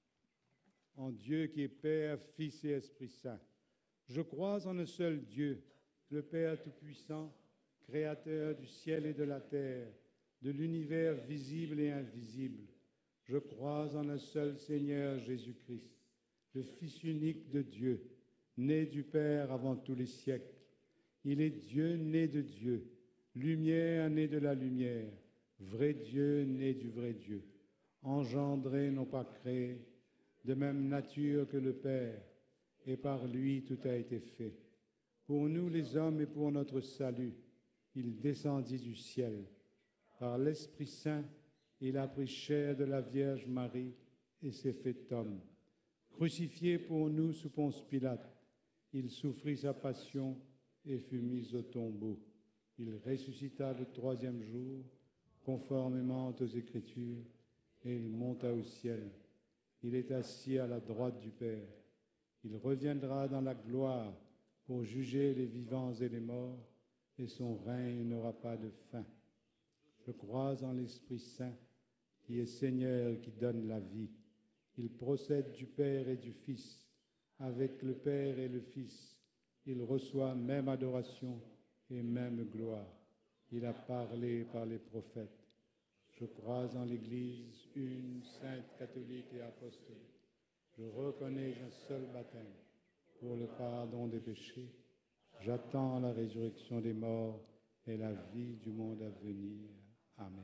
en Dieu qui est Père, Fils et Esprit Saint. Je crois en un seul Dieu, le Père Tout-Puissant, Créateur du ciel et de la terre, de l'univers visible et invisible. Je crois en un seul Seigneur Jésus-Christ, le Fils unique de Dieu, né du Père avant tous les siècles. Il est Dieu né de Dieu, lumière né de la lumière, vrai Dieu né du vrai Dieu, engendré non pas créé, de même nature que le Père, et par lui tout a été fait. Pour nous les hommes et pour notre salut, il descendit du ciel. Par l'Esprit Saint, il a pris chair de la Vierge Marie et s'est fait homme. Crucifié pour nous sous Ponce Pilate, il souffrit sa passion et fut mis au tombeau. Il ressuscita le troisième jour, conformément aux Écritures, et il monta au ciel. Il est assis à la droite du Père. Il reviendra dans la gloire pour juger les vivants et les morts, et son règne n'aura pas de fin. Je crois en l'Esprit Saint, qui est Seigneur, qui donne la vie. Il procède du Père et du Fils. Avec le Père et le Fils, il reçoit même adoration et même gloire. Il a parlé par les prophètes. Je crois en l'Église, une, sainte, catholique et apostolique. Je reconnais un seul baptême pour le pardon des péchés. J'attends la résurrection des morts et la vie du monde à venir. Amen.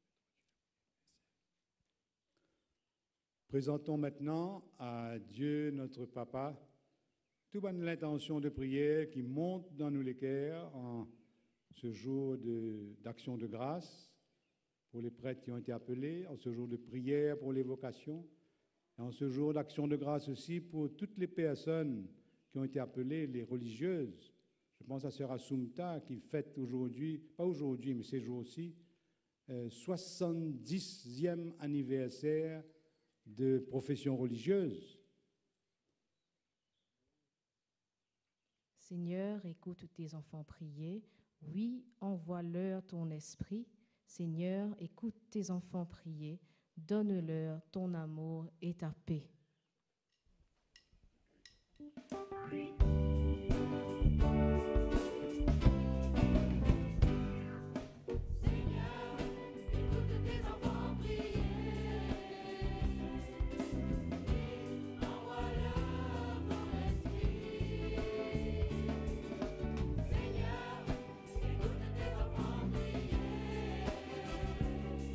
Présentons maintenant à Dieu notre Papa toute bonne l'intention de prière qui monte dans nous les cœurs en ce jour de- d'action de, grâce pour les prêtres qui ont été appelés, en ce jour de prière pour les vocations, et en ce jour d'action de grâce aussi pour toutes les personnes qui ont été appelées, les religieuses. Je pense à Sœur Assumpta qui fête aujourd'hui, pas aujourd'hui, mais ces jours-ci, euh, soixante-dixième anniversaire de profession religieuse. Seigneur, écoute tes enfants prier. Oui, envoie-leur ton esprit. Seigneur, écoute tes enfants prier. Donne-leur ton amour et ta paix.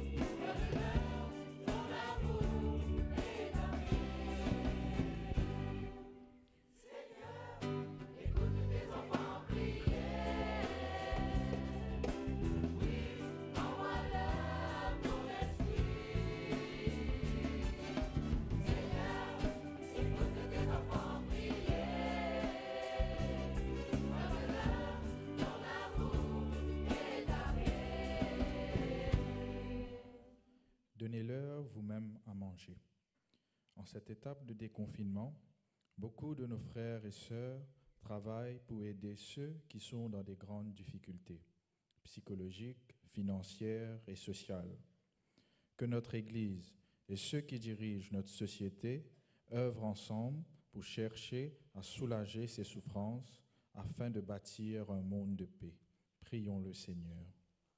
Ton amour et ta paix. En cette étape de déconfinement, beaucoup de nos frères et sœurs travaillent pour aider ceux qui sont dans des grandes difficultés psychologiques, financières et sociales. Que notre Église et ceux qui dirigent notre société œuvrent ensemble pour chercher à soulager ces souffrances afin de bâtir un monde de paix. Prions le Seigneur.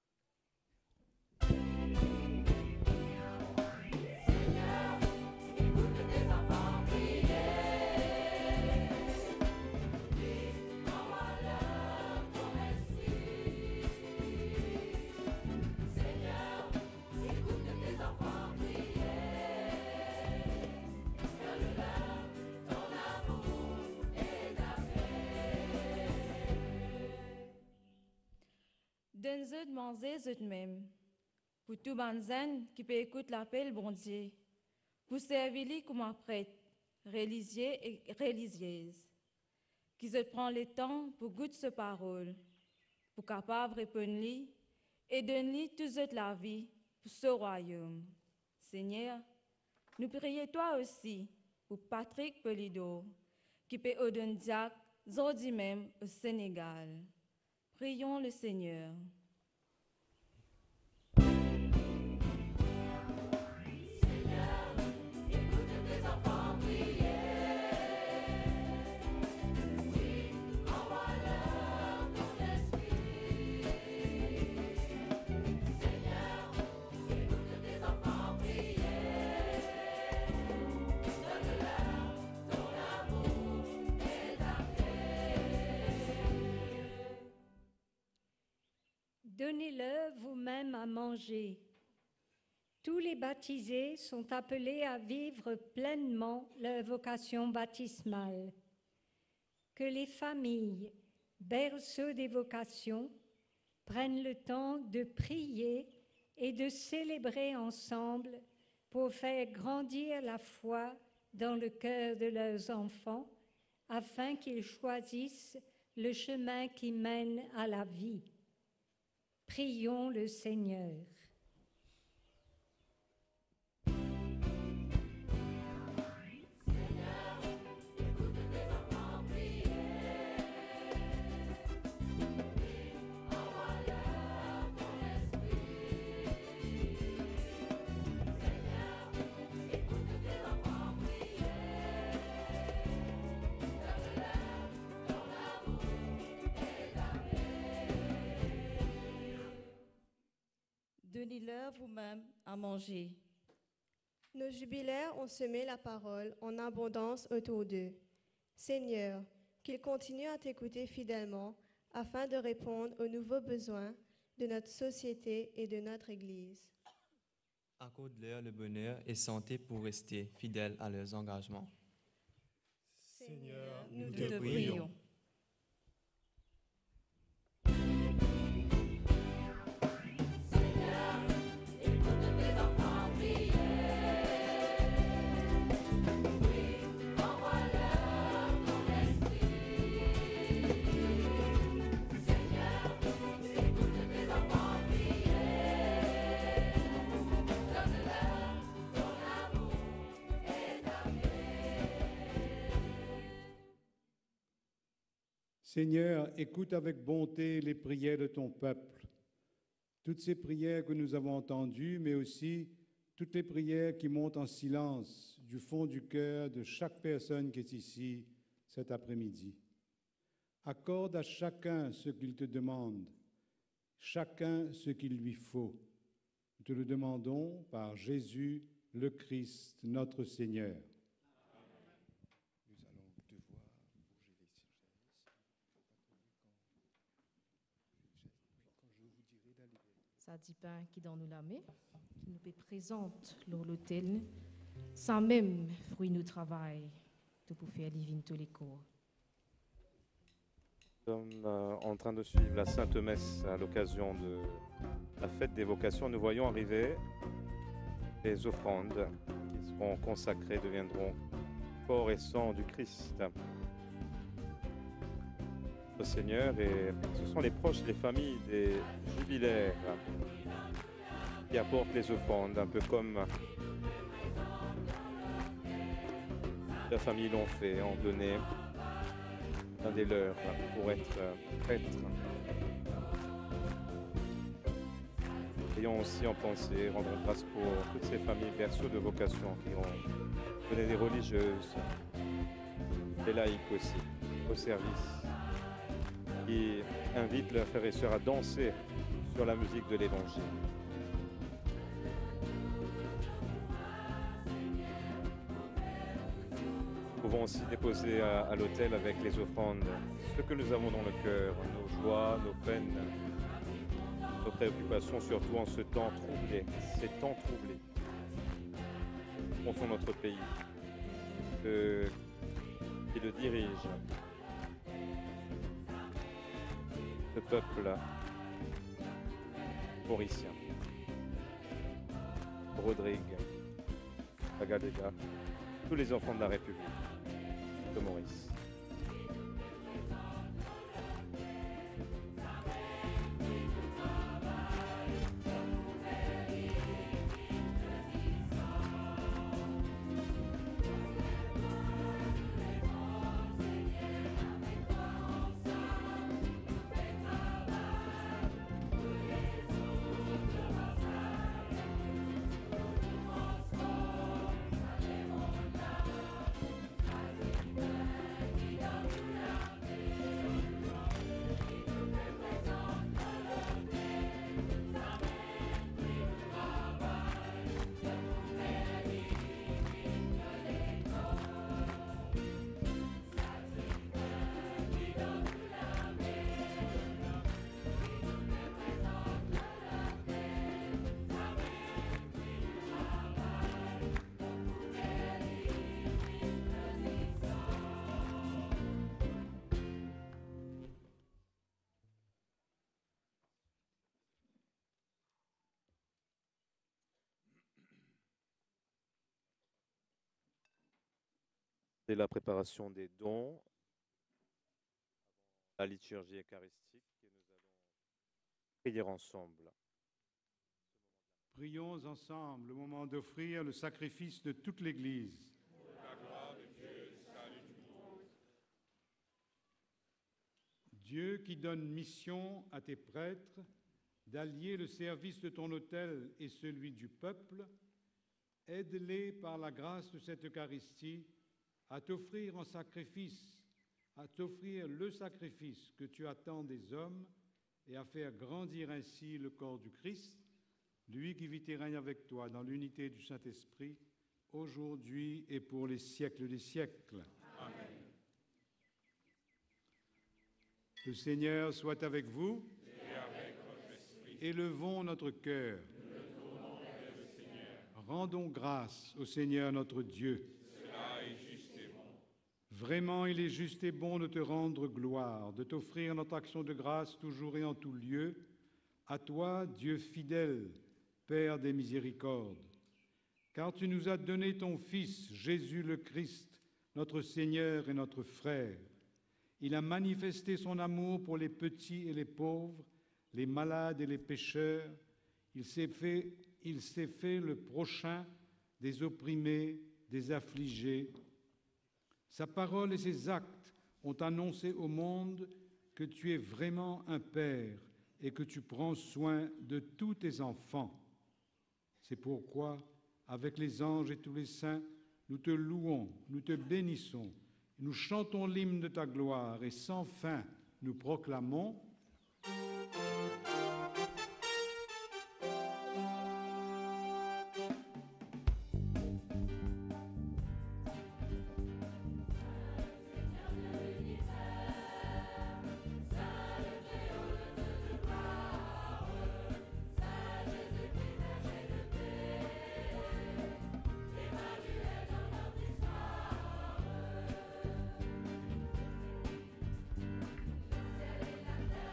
Donne-eux de manger eux-mêmes. Pour tout banzen qui peut écouter l'appel bon Dieu. Pour servir comme un prêtre, religieux et religieuse. Qui se prend le temps pour goûter ce parole. Pour capable répondre et donner toute la vie pour ce royaume. Seigneur, nous prions toi aussi pour Patrick Polido, qui peut ordonner aujourd'hui même au Sénégal. Prions le Seigneur. Donnez-leur vous-même à manger. Tous les baptisés sont appelés à vivre pleinement leur vocation baptismale. Que les familles, berceaux des vocations, prennent le temps de prier et de célébrer ensemble pour faire grandir la foi dans le cœur de leurs enfants, afin qu'ils choisissent le chemin qui mène à la vie. Prions le Seigneur. Donnez-leur vous-même à manger. Nos jubilaires ont semé la parole en abondance autour d'eux. Seigneur, qu'ils continuent à t'écouter fidèlement afin de répondre aux nouveaux besoins de notre société et de notre Église. Accorde-leur le bonheur et santé pour rester fidèles à leurs engagements. Seigneur, nous te prions. Seigneur, écoute avec bonté les prières de ton peuple, toutes ces prières que nous avons entendues, mais aussi toutes les prières qui montent en silence du fond du cœur de chaque personne qui est ici cet après-midi. Accorde à chacun ce qu'il te demande, chacun ce qu'il lui faut. Nous te le demandons par Jésus, le Christ, notre Seigneur. Ça dit pas qui dans nous la met, qui nous présente l'autel, sans même fruit nous travail, tout pour faire divine tous les cours. Nous sommes euh, en train de suivre la Sainte Messe à l'occasion de la fête des vocations. Nous voyons arriver les offrandes qui seront consacrées, deviendront corps et sang du Christ. Au Seigneur, et ce sont les proches, les familles des jubilaires qui apportent les offrandes, un peu comme La famille l'ont fait, ont donné l'un des leurs pour être euh, prêtre. Ayons aussi en pensée, rendre grâce pour toutes ces familles berceaux de vocation qui ont donné des religieuses, des laïcs aussi, au service, qui invitent leurs frères et sœurs à danser sur la musique de l'Évangile. Nous pouvons aussi déposer à, à l'autel avec les offrandes ce que nous avons dans le cœur, nos joies, nos peines, nos préoccupations, surtout en ce temps troublé, ces temps troublés. Pensons notre pays, que, qui le dirige, ce peuple mauricien, Rodrigue, Agadega, tous les enfants de la République de Maurice. C'est la préparation des dons, la liturgie eucharistique, et nous allons prier ensemble. Prions ensemble au moment d'offrir le sacrifice de toute l'Église. Dieu qui donne mission à tes prêtres d'allier le service de ton autel et celui du peuple, aide-les par la grâce de cette Eucharistie à t'offrir en sacrifice, à t'offrir le sacrifice que tu attends des hommes et à faire grandir ainsi le corps du Christ, lui qui vit et règne avec toi dans l'unité du Saint-Esprit, aujourd'hui et pour les siècles des siècles. Amen. Le Seigneur soit avec vous Et avec votre esprit. Élevons notre cœur. Nous le tournons vers le Seigneur. Rendons grâce au Seigneur notre Dieu. Cela est juste et bon. Vraiment, il est juste et bon de te rendre gloire, de t'offrir notre action de grâce toujours et en tout lieu. À toi, Dieu fidèle, Père des miséricordes, car tu nous as donné ton Fils, Jésus le Christ, notre Seigneur et notre frère. Il a manifesté son amour pour les petits et les pauvres, les malades et les pécheurs. Il s'est fait, il s'est fait le prochain des opprimés, des affligés. Sa parole et ses actes ont annoncé au monde que tu es vraiment un Père et que tu prends soin de tous tes enfants. C'est pourquoi, avec les anges et tous les saints, nous te louons, nous te bénissons, nous chantons l'hymne de ta gloire et sans fin nous proclamons Emmanuel dans notre histoire.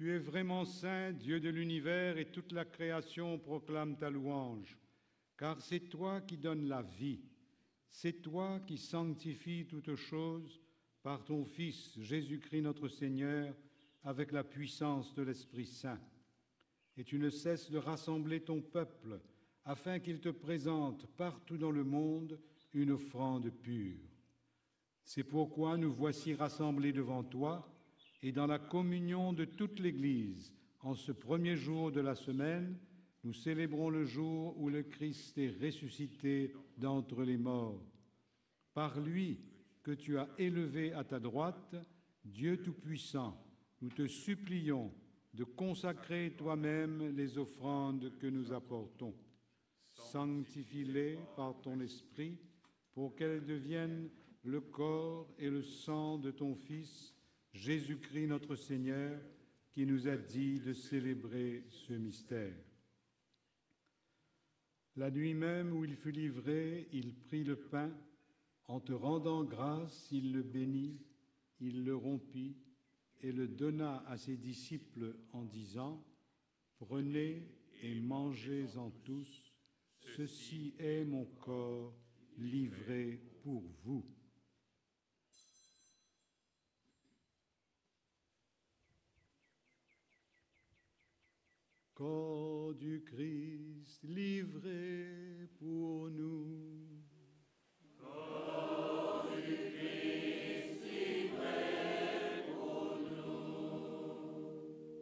Tu es vraiment saint, Dieu de l'univers, et toute la création proclame ta louange, car c'est toi qui donnes la vie, c'est toi qui sanctifies toutes choses par ton Fils Jésus-Christ notre Seigneur, avec la puissance de l'Esprit Saint. Et tu ne cesses de rassembler ton peuple, afin qu'il te présente partout dans le monde une offrande pure. C'est pourquoi nous voici rassemblés devant toi, et dans la communion de toute l'Église, en ce premier jour de la semaine, nous célébrons le jour où le Christ est ressuscité d'entre les morts. Par lui que tu as élevé à ta droite, Dieu Tout-Puissant, nous te supplions de consacrer toi-même les offrandes que nous apportons. Sanctifie-les par ton Esprit pour qu'elles deviennent le corps et le sang de ton Fils, Jésus-Christ notre Seigneur, qui nous a dit de célébrer ce mystère. La nuit même où il fut livré, il prit le pain. En te rendant grâce, il le bénit, il le rompit et le donna à ses disciples en disant : « Prenez et mangez-en tous, ceci est mon corps livré pour vous. » Corps du Christ livré pour nous. Corps du Christ livré pour nous.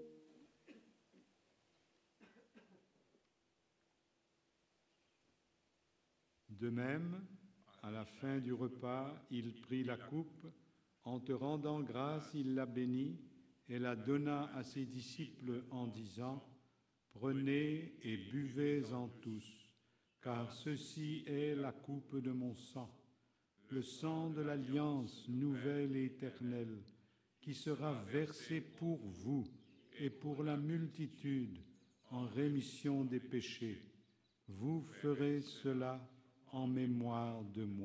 De même, à la fin du repas, il prit la coupe. En te rendant grâce, il la bénit et la donna à ses disciples en disant : « Prenez et buvez-en tous, car ceci est la coupe de mon sang, le sang de l'alliance nouvelle et éternelle, qui sera versé pour vous et pour la multitude en rémission des péchés. Vous ferez cela en mémoire de moi. »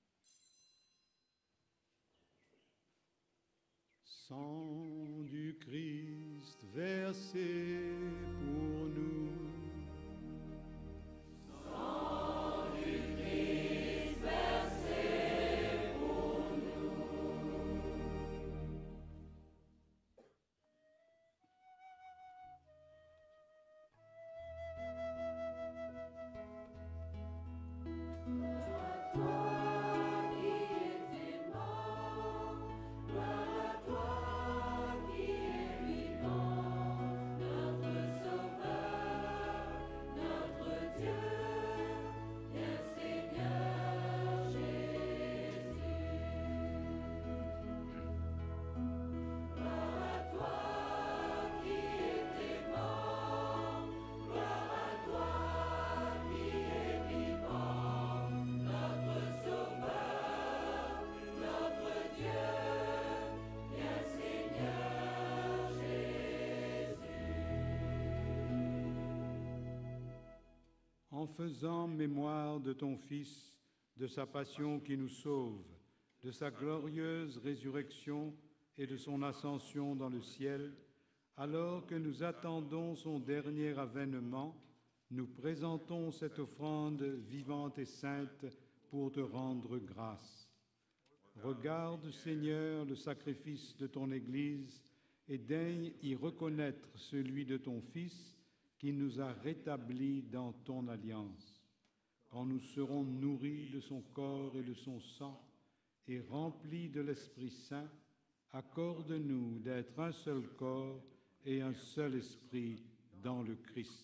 Sang du Christ versé pour nous. Sang du Christ versé pour nous. En faisant mémoire de ton Fils, de sa passion qui nous sauve, de sa glorieuse résurrection et de son ascension dans le ciel, alors que nous attendons son dernier avènement, nous présentons cette offrande vivante et sainte pour te rendre grâce. Regarde, Seigneur, le sacrifice de ton Église et daigne y reconnaître celui de ton Fils qui nous a rétablis dans ton alliance. Quand nous serons nourris de son corps et de son sang et remplis de l'Esprit Saint, accorde-nous d'être un seul corps et un seul esprit dans le Christ.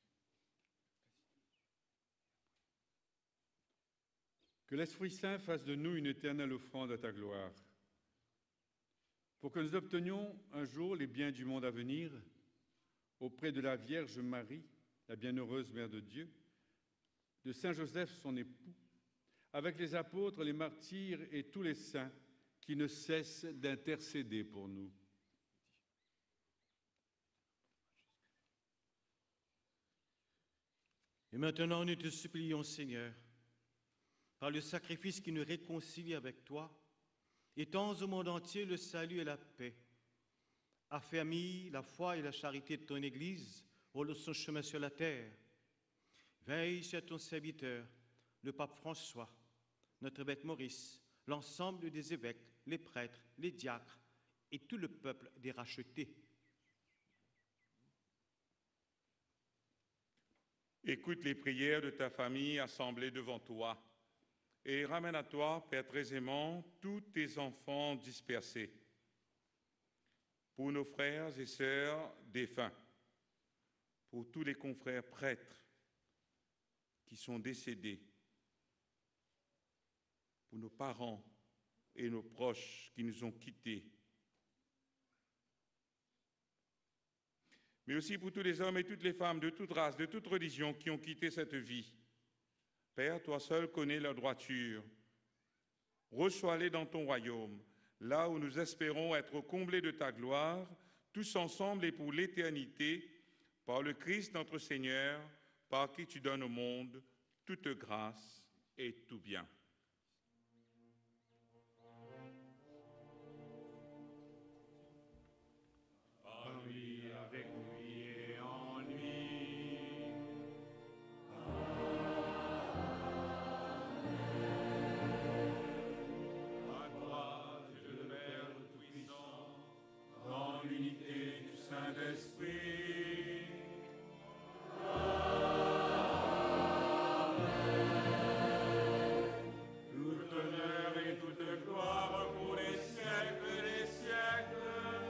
Que l'Esprit Saint fasse de nous une éternelle offrande à ta gloire, pour que nous obtenions un jour les biens du monde à venir, auprès de la Vierge Marie, la bienheureuse Mère de Dieu, de Saint Joseph, son époux, avec les apôtres, les martyrs et tous les saints qui ne cessent d'intercéder pour nous. Et maintenant, nous te supplions, Seigneur, par le sacrifice qui nous réconcilie avec toi, étends au monde entier le salut et la paix. Affermis la foi et la charité de ton Église au long de son chemin sur la terre. Veille sur ton serviteur, le pape François, notre évêque Maurice, l'ensemble des évêques, les prêtres, les diacres et tout le peuple des rachetés. Écoute les prières de ta famille assemblée devant toi et ramène à toi, Père très aimant, tous tes enfants dispersés. Pour nos frères et sœurs défunts, pour tous les confrères prêtres qui sont décédés, pour nos parents et nos proches qui nous ont quittés, mais aussi pour tous les hommes et toutes les femmes de toute race, de toute religion qui ont quitté cette vie. Père, toi seul connais leur droiture. Reçois-les dans ton royaume, là où nous espérons être comblés de ta gloire, tous ensemble et pour l'éternité, par le Christ notre Seigneur, par qui tu donnes au monde toute grâce et tout bien. En lui, avec lui et en lui. À toi, Dieu le Père Tout-Puissant, dans l'unité du Saint-Esprit. Tout honneur et toute gloire pour les siècles des siècles.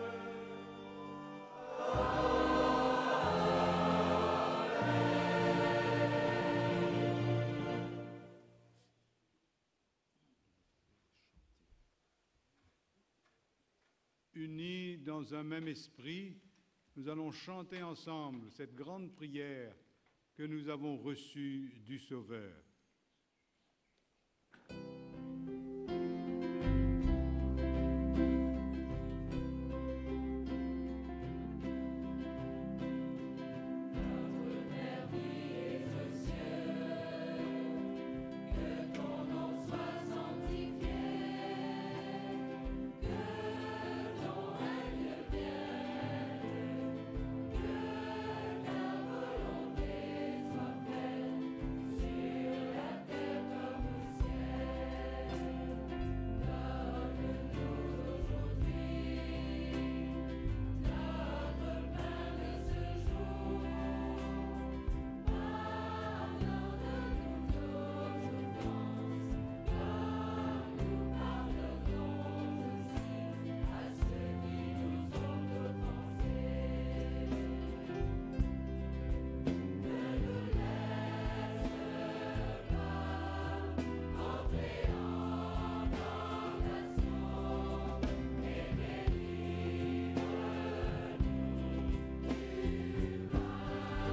Unis dans un même esprit, nous allons chanter ensemble cette grande prière que nous avons reçue du Sauveur. Que ton nom soit sanctifié, que ton règne vienne, que ta volonté soit faite sur la terre comme au ciel. Donne-nous aujourd'hui notre pain de ce jour. Pardonne-nous nos offenses, comme nous pardonnons aussi à ceux qui nous ont offensés. Ne nous laisse pas entrer en tentation, mais délivre-nous du mal.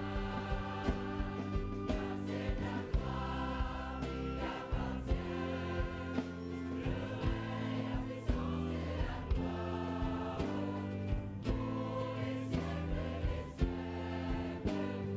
Car c'est à toi qu'appartient le règne, la puissance et la gloire pour les siècles des siècles.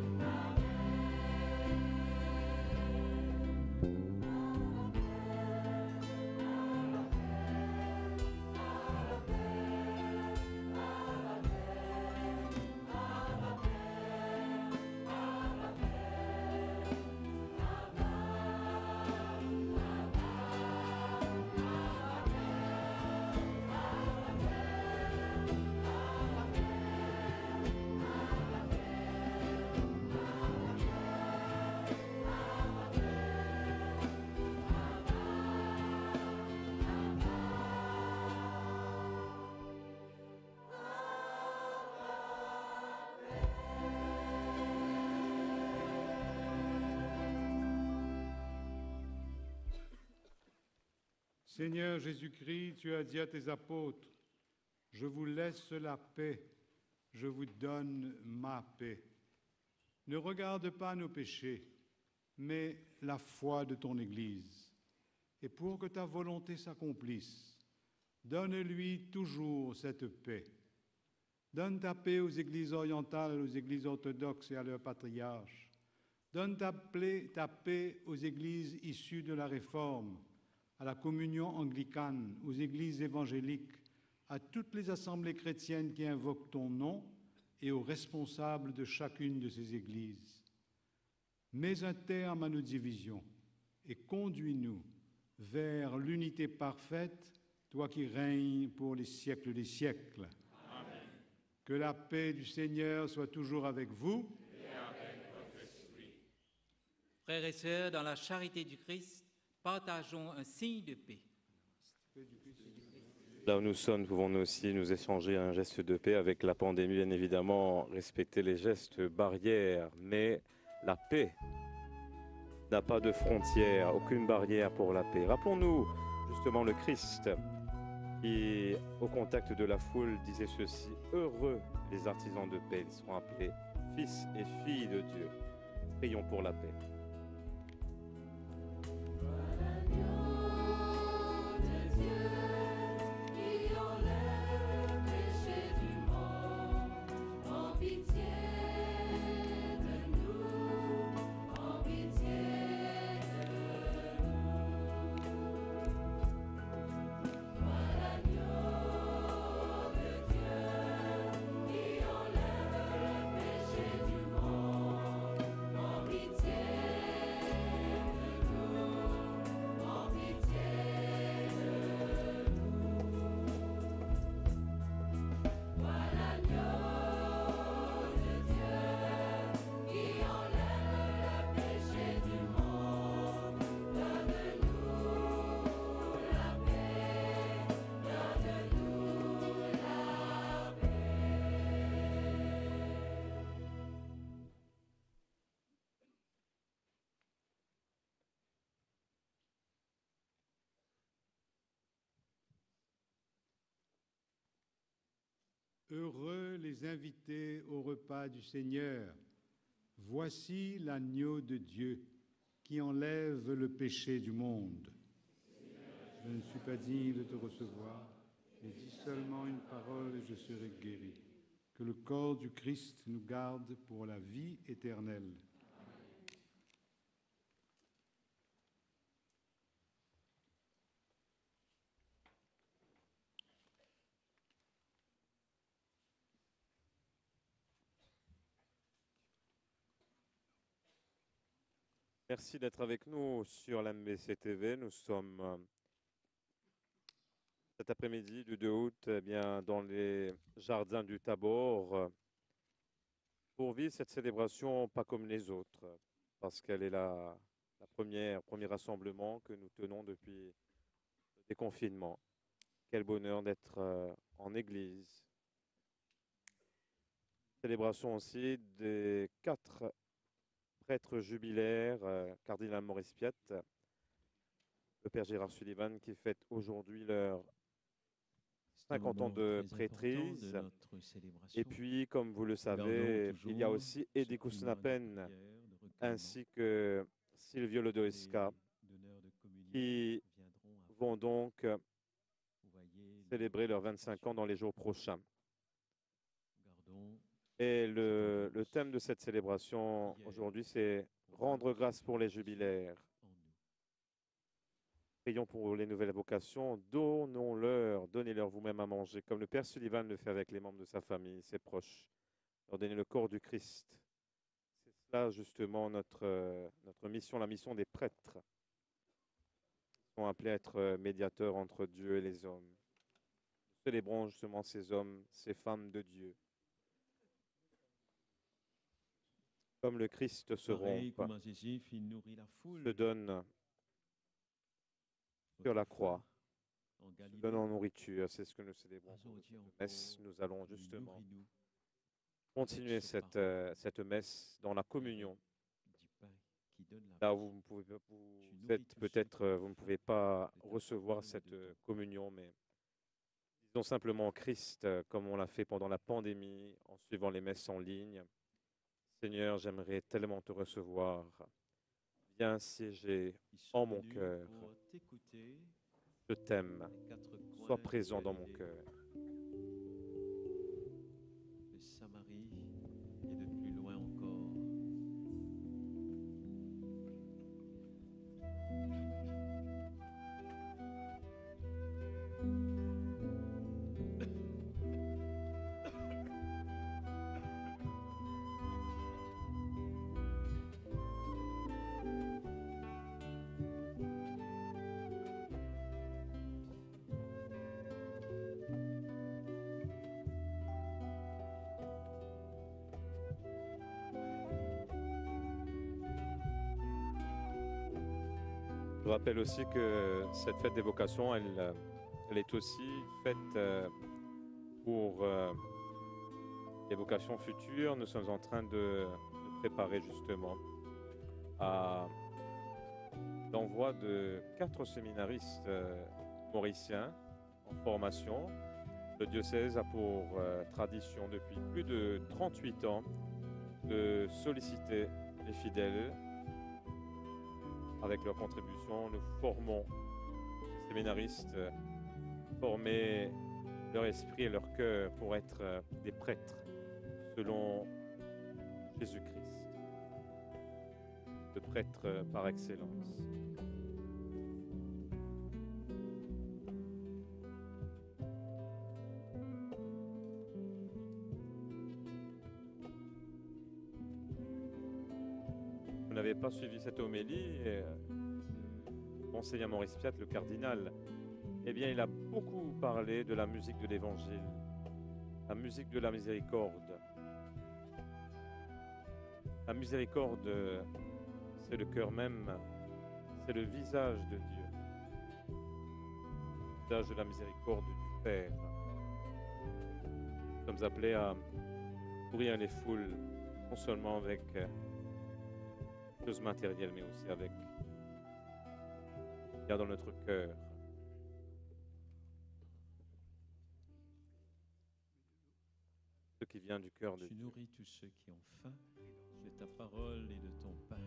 Seigneur Jésus-Christ, tu as dit à tes apôtres, « Je vous laisse la paix, je vous donne ma paix. » Ne regarde pas nos péchés, mais la foi de ton Église. Et pour que ta volonté s'accomplisse, donne-lui toujours cette paix. Donne ta paix aux églises orientales, aux églises orthodoxes et à leurs patriarches. Donne ta paix, ta paix aux églises issues de la Réforme, à la communion anglicane, aux églises évangéliques, à toutes les assemblées chrétiennes qui invoquent ton nom et aux responsables de chacune de ces églises. Mets un terme à nos divisions et conduis-nous vers l'unité parfaite, toi qui règnes pour les siècles des siècles. Amen. Que la paix du Seigneur soit toujours avec vous. Et avec votre esprit. Frères et sœurs, dans la charité du Christ, partageons un signe de paix. Là où nous sommes, pouvons-nous aussi nous échanger un geste de paix avec la pandémie, bien évidemment, respecter les gestes barrières, mais la paix n'a pas de frontières, aucune barrière pour la paix. Rappelons-nous justement le Christ qui, au contact de la foule, disait ceci: heureux les artisans de paix, ils seront appelés fils et filles de Dieu. Prions pour la paix. Heureux les invités au repas du Seigneur. Voici l'agneau de Dieu qui enlève le péché du monde. Je ne suis pas digne de te recevoir, mais dis seulement une parole et je serai guéri. Que le corps du Christ nous garde pour la vie éternelle. Merci d'être avec nous sur l'M B C T V. Nous sommes euh, cet après-midi du deux août eh bien, dans les jardins du Tabor euh, pour vivre cette célébration pas comme les autres, parce qu'elle est la, la première, premier rassemblement que nous tenons depuis le déconfinement. Quel bonheur d'être euh, en église. Célébration aussi des quatre prêtres jubilaires, euh, cardinal Maurice Piat, le père Gérard Sullivan qui fête aujourd'hui leur cinquante ans de prêtrise. de notre célébration. Et puis, comme vous le savez, il y a aussi Eddie Kusnapen ainsi que Silvio Lodoesca qui vont donc célébrer leurs vingt-cinq ans dans les jours prochains. Et le, le thème de cette célébration aujourd'hui, c'est rendre grâce pour les jubilaires. Prions pour les nouvelles vocations, donnons-leur, donnez-leur vous-même à manger, comme le Père Sullivan le fait avec les membres de sa famille, ses proches, leur donner le corps du Christ. C'est cela justement notre, notre mission, la mission des prêtres. Ils sont appelés à être médiateurs entre Dieu et les hommes. Nous célébrons justement ces hommes, ces femmes de Dieu. Comme le Christ se Pareil, rompt, comme à Sisyphe, il nourrit la foule. se donne sur la croix, En se Galilée, donne en nourriture. C'est ce que nous célébrons. aujourd'hui Cette encore, messe, nous allons justement nourris-nous continuer avec ce cette, pain. euh, cette messe dans la communion. du pain qui donne la Là vie. où vous, ne pouvez, pas- vous nourris êtes tous ceux peut-être, qui euh, ont vous ne faim pouvez pas de ta recevoir parole et cette de euh, ton communion, mais disons simplement Christ, euh, comme on l'a fait pendant la pandémie, en suivant les messes en ligne. Seigneur, j'aimerais tellement te recevoir. Viens siéger Ils sont en mon venus cœur. pour t'écouter Je t'aime. des quatre coins Sois de présent dans mon Galilée, cœur. de Samarie et de plus loin encore. Je rappelle aussi que cette fête des vocations, elle, euh, elle est aussi faite euh, pour euh, les vocations futures. Nous sommes en train de, de préparer justement à l'envoi de quatre séminaristes euh, mauriciens en formation. Le diocèse a pour euh, tradition depuis plus de trente-huit ans de solliciter les fidèles. Avec leur contribution, nous formons ces séminaristes, euh, former leur esprit et leur cœur pour être euh, des prêtres selon Jésus-Christ, le prêtre euh, par excellence. Vous n'avez pas suivi cette homélie, euh, Monseigneur Maurice Piat, le cardinal, eh bien, il a beaucoup parlé de la musique de l'Évangile, la musique de la miséricorde. La miséricorde, euh, c'est le cœur même, c'est le visage de Dieu, le visage de la miséricorde du Père. Nous sommes appelés à nourrir les foules, non seulement avec euh, choses matérielles, mais aussi avec ce qu'il y a dans notre cœur. Ce qui vient du cœur de Tu Dieu. nourris tous ceux qui ont faim de ta parole et de ton pain.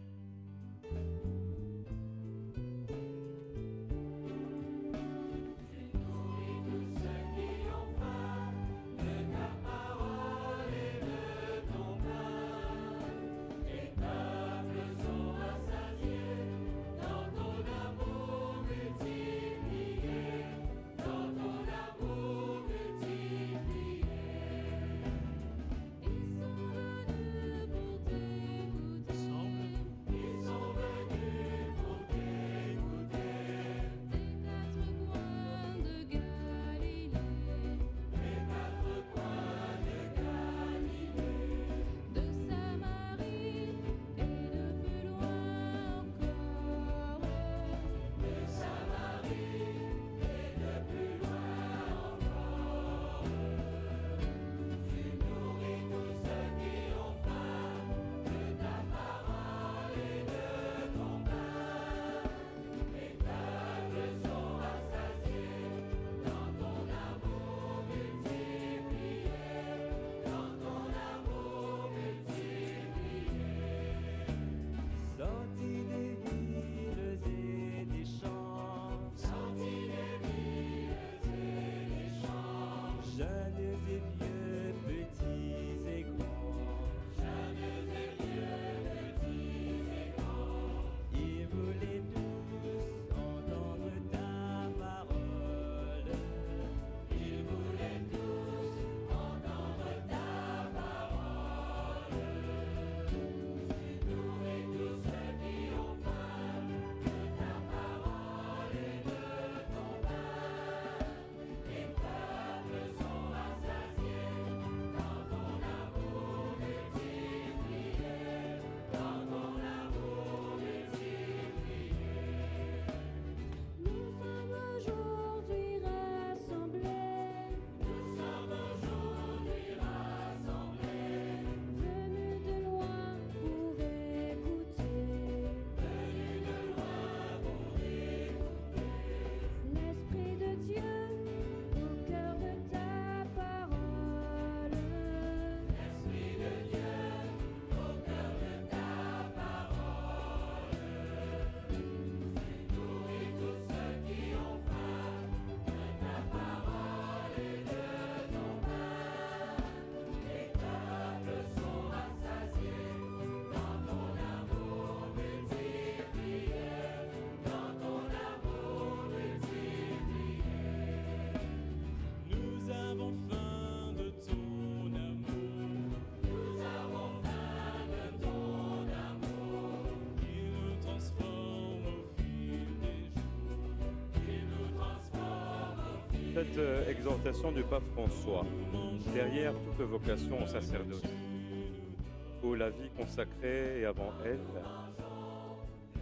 Cette euh, exhortation du pape François, derrière toute vocation au sacerdoce, où la vie consacrée et avant elle,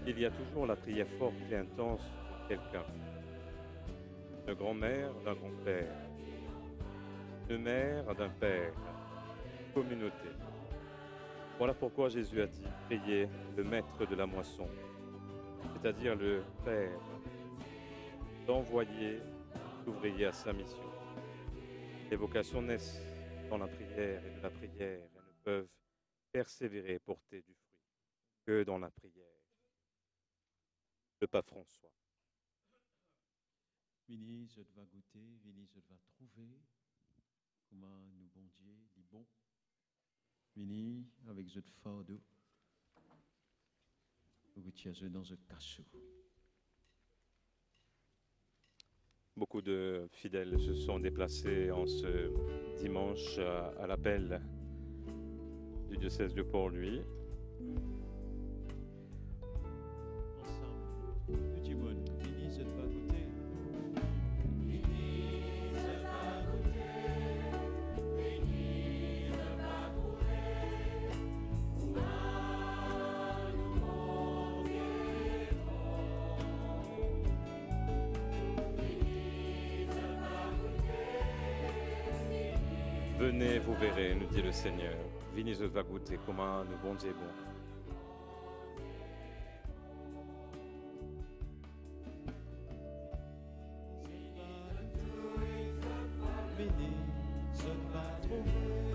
Il y a toujours la prière forte et intense pour quelqu'un. Une grand-mère d'un grand-père. Une mère d'un père. Communauté. Voilà pourquoi Jésus a dit, priez le maître de la moisson, c'est-à-dire le Père, d'envoyer l'ouvrier à sa mission. Les vocations naissent dans la prière et de la prière et ne peuvent persévérer et porter du fruit que dans la prière. Le pape François. Vini, je va goûter, vini, je va trouver comment nous, bon Dieu, dit bon. Vini, avec je fort d'eau, vous tiens dans un cachot. Beaucoup de fidèles se sont déplacés en ce dimanche à, à l'appel du diocèse de Port-Louis. Ensemble, petit bon, vini, je va goûter. Venez, vous verrez, nous dit le Seigneur. Venez, je va goûter comment nous bon Dieu est bon. Venez, je va trouver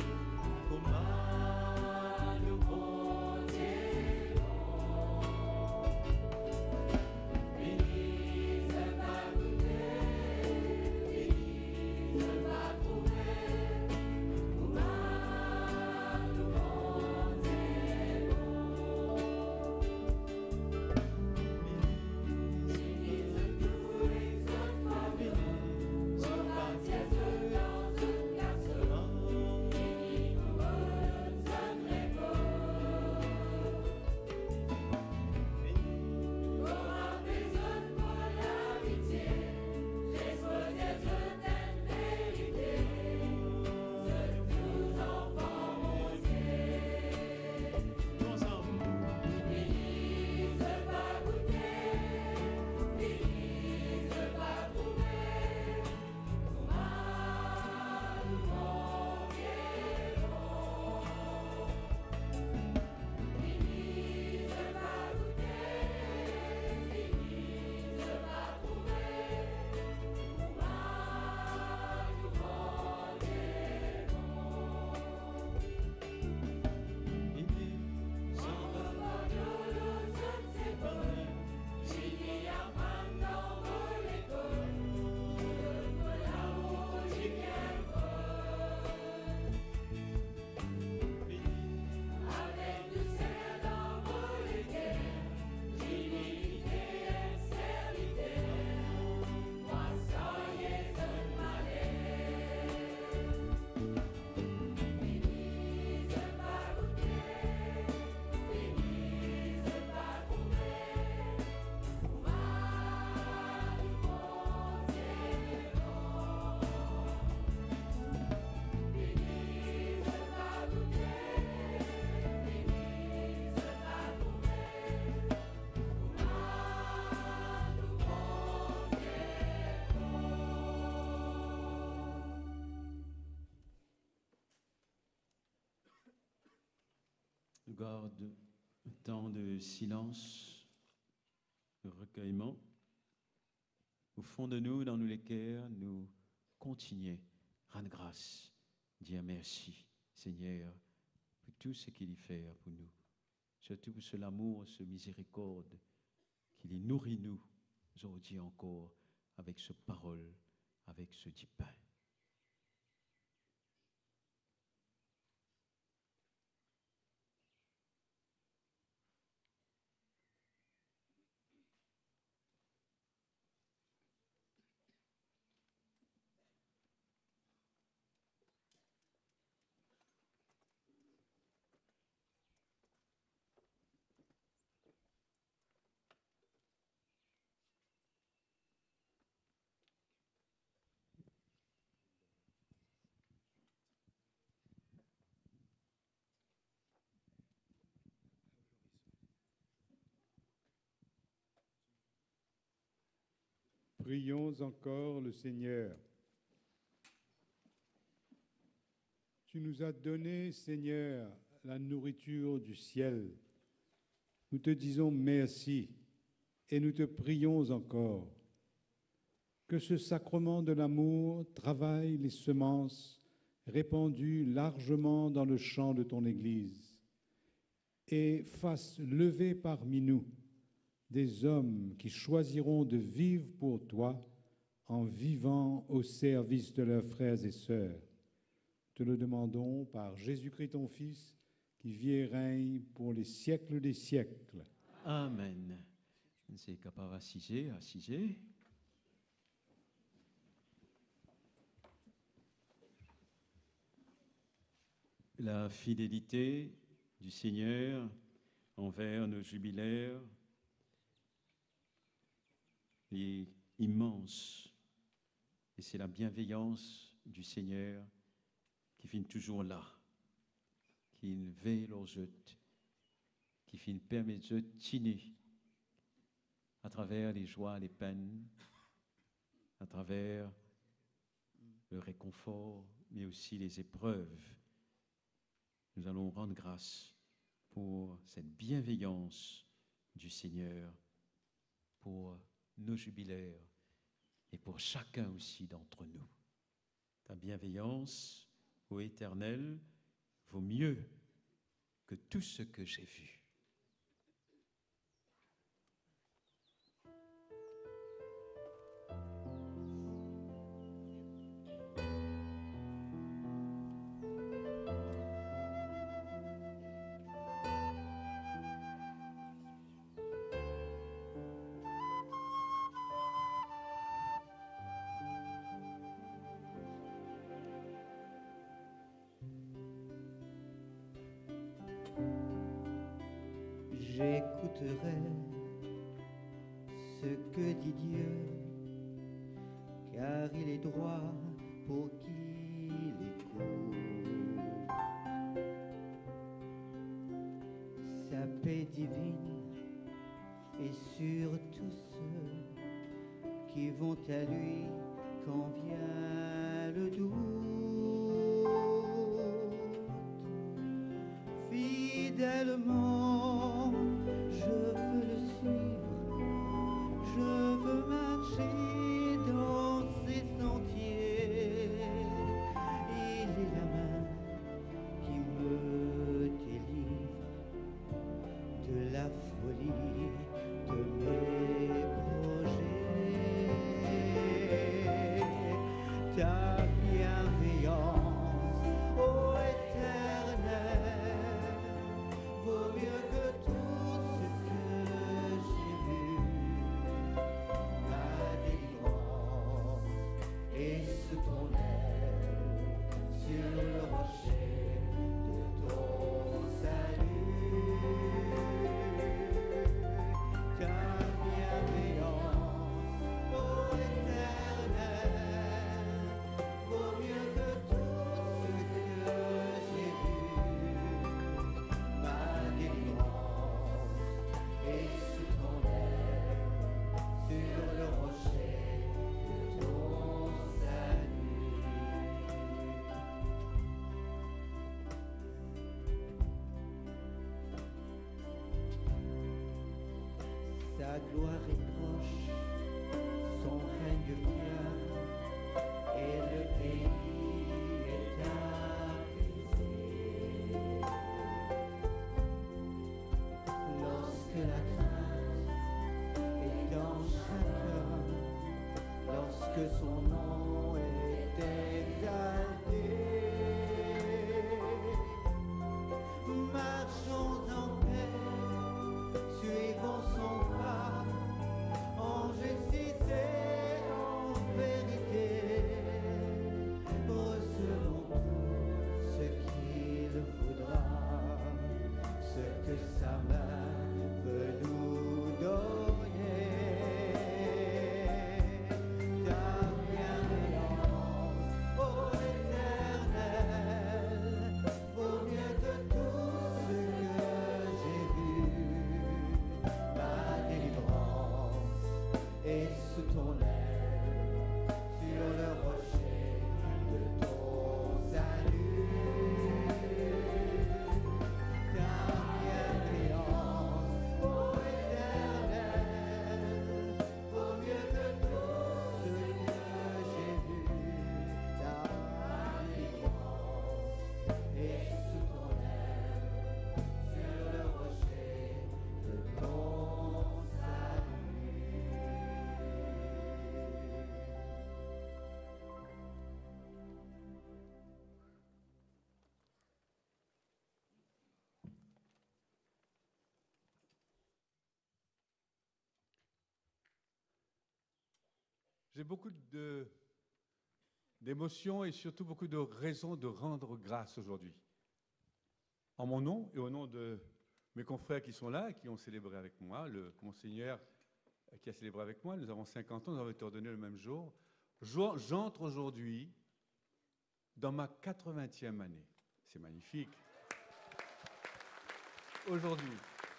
comment le bon Dieu est bon. Venez, je va goûter, venez, je va trouver comment le bon Dieu est bon. Venez, je trouve et je va venir, je va dire dans une casserole, venez, nous voulons se trépoler. Venez, aura besoin pour l'amitié, j'exposais je t'aime vérité, je tous enfants mon Dieu. Ensemble. Venez, je va goûter, venez, je va trouver comment le bon Dieu est bon. Venez, je va goûter, venez, je va trouver comment le bon Dieu est bon. Venez, je va nous toutes ces bonnes, j'y apprends dans l'école, pour l'amour du bien fort. Avec douceur dans vos lumières, dignité et sincérité, moi soyez un malais. Venez, je va goûter, venez, je va trouver comment le bon Dieu est bon. Venez, je va goûter, venez, je va trouver comment le bon Dieu est Nous garde un temps de silence, de recueillement. Au fond de nous, dans nous les cœurs, nous continuons, rendre grâce, dire merci, Seigneur, pour tout ce qu'il y fait pour nous. Surtout pour ce l'amour, ce miséricorde qu'il y nourrit nous, aujourd'hui encore, avec ce parole, avec ce dit pain. Prions encore le Seigneur. Tu nous as donné, Seigneur, la nourriture du ciel. Nous te disons merci et nous te prions encore. Que ce sacrement de l'amour travaille les semences répandues largement dans le champ de ton Église et fasse lever parmi nous des hommes qui choisiront de vivre pour toi en vivant au service de leurs frères et sœurs. Te le demandons par Jésus-Christ ton Fils, qui vit et règne pour les siècles des siècles. Amen. C'est capable d'assiser, assiser. La fidélité du Seigneur envers nos jubilaires est immense. Et c'est la bienveillance du Seigneur qui finit toujours là, qui veille aux autres, qui finit permettre de tiner à travers les joies, les peines, à travers le réconfort, mais aussi les épreuves. Nous allons rendre grâce pour cette bienveillance du Seigneur, pour nos jubilaires et pour chacun aussi d'entre nous. Ta bienveillance, ô Éternel, vaut mieux que tout ce que j'ai vu. J'écouterai ce que dit Dieu, car il est droit pour qui l'écoute. Sa paix divine est sur tous ceux qui vont à lui quand vient le doute. Fidèlement, je veux le suivre, je veux marcher dans ses sentiers. Il est la main qui me délivre de la folie de mes projets. Ta bienveillance, ô Éternel, vaut mieux que tout ce que j'ai vu. Ma délivrance est sous ton aile, sur le rocher de ton salut. Ta bienveillance, ô Éternel, vaut mieux que tout ce que j'ai vu. Ma délivrance est sous ton aile, sur le rocher de ton salut. Sa gloire est proche, son règne vient, et le pays est apaisé. Lorsque la crainte est dans chacun, lorsque son nom est exalté, marchons en paix, suivons son pas, en justice et en vérité. Recevons tout ce qu'il voudra, ce que sa main veut nous donner. Ta bienveillance, ô Éternel, vaut mieux que tout ce que j'ai vu. Ma délivrance est sous ton aile, J'ai beaucoup de, d'émotions et surtout beaucoup de raisons de rendre grâce aujourd'hui. En mon nom et au nom de mes confrères qui sont là et qui ont célébré avec moi, le Monseigneur qui a célébré avec moi, nous avons cinquante ans, nous avons été ordonnés le même jour. J'entre aujourd'hui dans ma quatre-vingtième année. C'est magnifique. Aujourd'hui.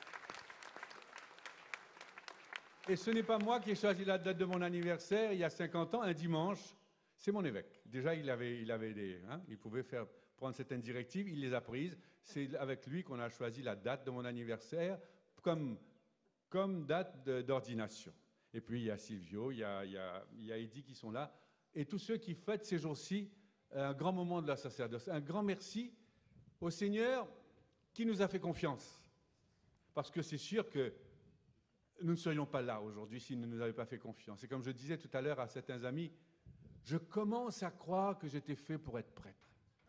Et ce n'est pas moi qui ai choisi la date de mon anniversaire il y a cinquante ans, un dimanche, c'est mon évêque. Déjà, il avait, il avait des, hein, il pouvait faire, prendre certaines directives, il les a prises. C'est avec lui qu'on a choisi la date de mon anniversaire comme, comme date d'ordination. Et puis, il y a Silvio, il y a, il y a, il y a Eddy qui sont là. Et tous ceux qui fêtent ces jours-ci un grand moment de la sacerdoce. Un grand merci au Seigneur qui nous a fait confiance. Parce que c'est sûr que nous ne serions pas là aujourd'hui s'il ne nous avait pas fait confiance. Et comme je disais tout à l'heure à certains amis, je commence à croire que j'étais fait pour être prêtre.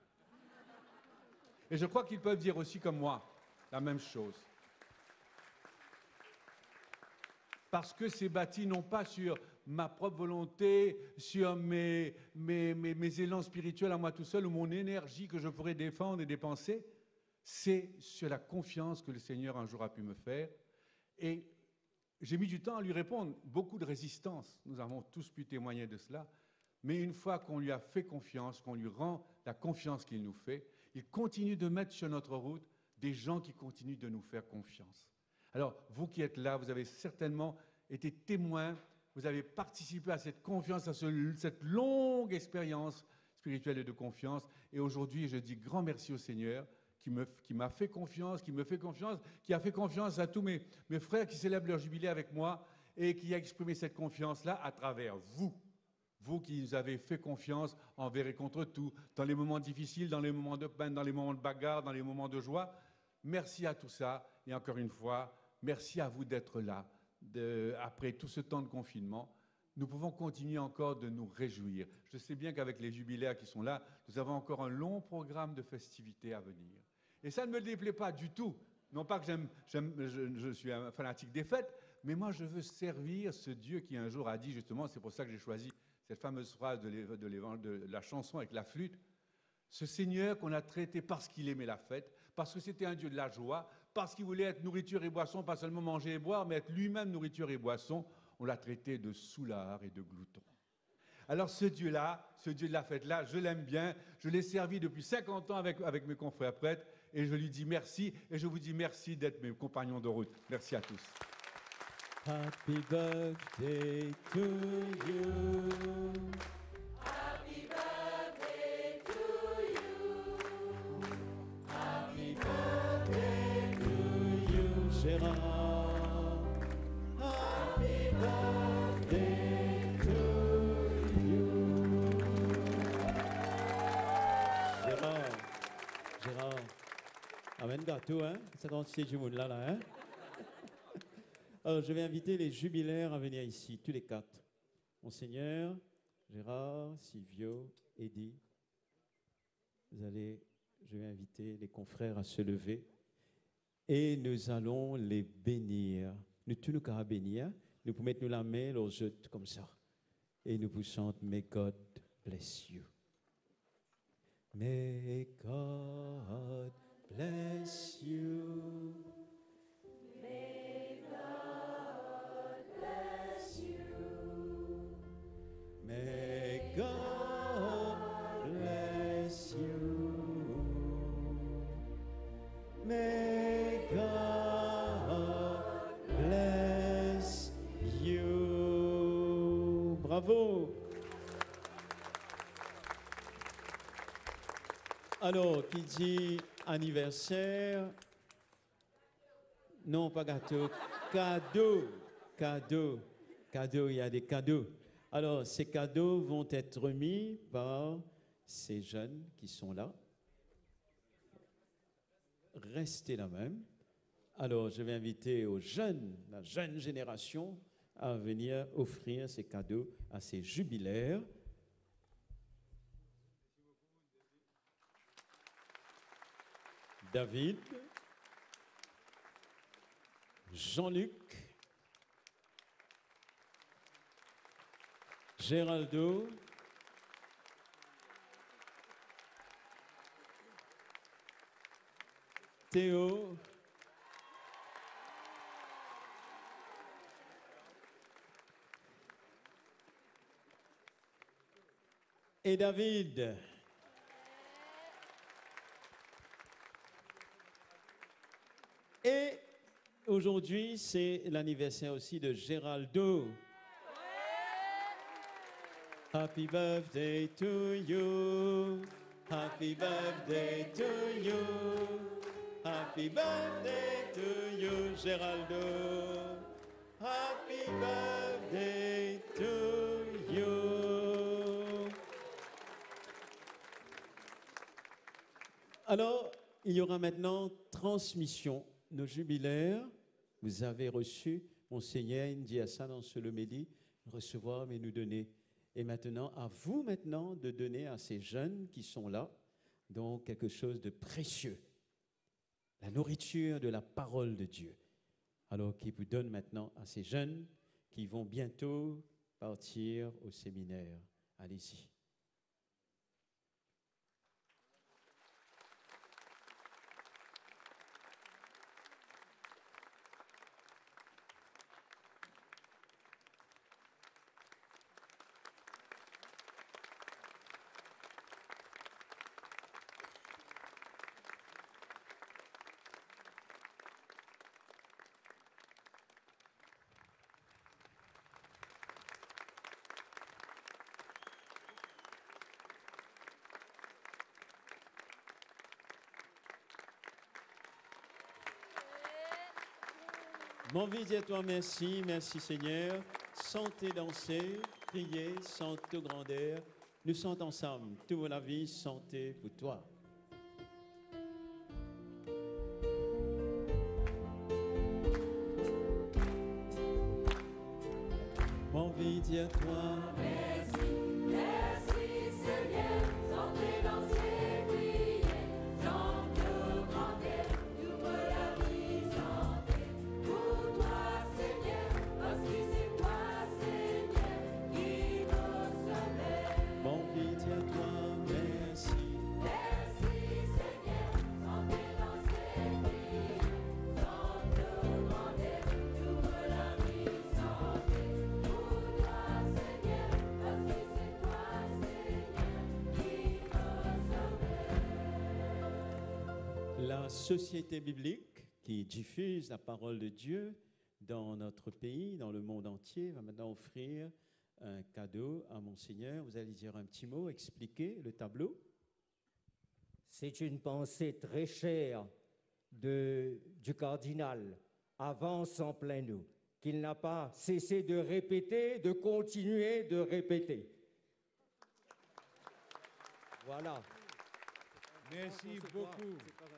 Et je crois qu'ils peuvent dire aussi comme moi la même chose. Parce que c'est bâti non pas sur ma propre volonté, sur mes, mes, mes, mes élans spirituels à moi tout seul ou mon énergie que je pourrais défendre et dépenser, c'est sur la confiance que le Seigneur un jour a pu me faire. Et j'ai mis du temps à lui répondre, beaucoup de résistance, nous avons tous pu témoigner de cela, mais une fois qu'on lui a fait confiance, qu'on lui rend la confiance qu'il nous fait, il continue de mettre sur notre route des gens qui continuent de nous faire confiance. Alors, vous qui êtes là, vous avez certainement été témoins, vous avez participé à cette confiance, à ce, cette longue expérience spirituelle et de confiance. Et aujourd'hui, je dis grand merci au Seigneur qui me, qui m'a fait confiance, qui me fait confiance, qui a fait confiance à tous mes, mes frères qui célèbrent leur jubilé avec moi et qui a exprimé cette confiance-là à travers vous. Vous qui nous avez fait confiance envers et contre tout, dans les moments difficiles, dans les moments de peine, dans les moments de bagarre, dans les moments de joie. Merci à tout ça. Et encore une fois, merci à vous d'être là. De, après tout ce temps de confinement, nous pouvons continuer encore de nous réjouir. Je sais bien qu'avec les jubilaires qui sont là, nous avons encore un long programme de festivités à venir. Et ça ne me déplaît pas du tout. Non pas que j'aime, j'aime, je, je suis un fanatique des fêtes, mais moi je veux servir ce Dieu qui un jour a dit, justement, c'est pour ça que j'ai choisi cette fameuse phrase de, de, de la chanson avec la flûte, ce Seigneur qu'on a traité parce qu'il aimait la fête, parce que c'était un Dieu de la joie, parce qu'il voulait être nourriture et boisson, pas seulement manger et boire, mais être lui-même nourriture et boisson, on l'a traité de soulard et de glouton. Alors ce Dieu-là, ce Dieu de la fête-là, je l'aime bien, je l'ai servi depuis cinquante ans avec, avec mes confrères prêtres, et je lui dis merci, et je vous dis merci d'être mes compagnons de route. Merci à tous. Happy birthday to you. Happy birthday to you. Happy birthday to you, Gérard. Happy birthday to you. Gérard. Gérard. Amène gâteau, hein? Ça c'est du monde là, là, hein? Alors, je vais inviter les jubilaires à venir ici, tous les quatre. Monseigneur, Gérard, Silvio, Eddy. Vous allez, je vais inviter les confrères à se lever et nous allons les bénir. Nous tous nous carrons bénir. Nous pouvons mettre la main aux autres comme ça. Et nous vous chantons May God bless you. May God bless you. May God bless you. May God bless you. May God bless you. Bravo. Alors, qui dit anniversaire? Non, pas gâteau. Cadeau. Cadeau. Cadeau, il y a des cadeaux. Alors, ces cadeaux vont être remis par ces jeunes qui sont là. Restez là même. Alors, je vais inviter aux jeunes, la jeune génération, à venir offrir ces cadeaux à ces jubilaires. David, Jean-Luc, Géraldo. Théo. Et David. Et aujourd'hui, c'est l'anniversaire aussi de Géraldo. Happy birthday to you. Happy birthday to you. Happy birthday to you, Géraldo. Happy birthday to you. Alors, il y aura maintenant transmission. Nos jubilaires, vous avez reçu, Monseigneur Ndiassa dans ce Lomedi, recevoir mais nous donner. Et maintenant, à vous maintenant de donner à ces jeunes qui sont là, donc quelque chose de précieux. La nourriture de la parole de Dieu. Alors qui vous donne maintenant à ces jeunes qui vont bientôt partir au séminaire. Allez-y. Mon vie, dis à toi merci, merci Seigneur. Sentez danser, prier, sentez grandeur. Nous sommes ensemble, toute la vie, sentez pour toi. Mon vie, dis à toi merci, merci Seigneur. Sentez danser, prier, sentez grandeur, tout la vie, sentez. Pour toi, Seigneur, parce que c'est toi, Seigneur, qui nous sauve. Mon vie, dis à toi merci. Merci, Seigneur, sentez danser, prier, sentez grandeur, tout la vie, sentez. Pour toi, Seigneur, parce que c'est toi, Seigneur, qui nous sauve. La société biblique qui diffuse la parole de Dieu dans notre pays, dans le monde entier, va maintenant offrir un cadeau à Monseigneur. Vous allez dire un petit mot, expliquer le tableau. C'est une pensée très chère de, du cardinal, avance en plein nous, qu'il n'a pas cessé de répéter, de continuer de répéter. Voilà. Merci beaucoup.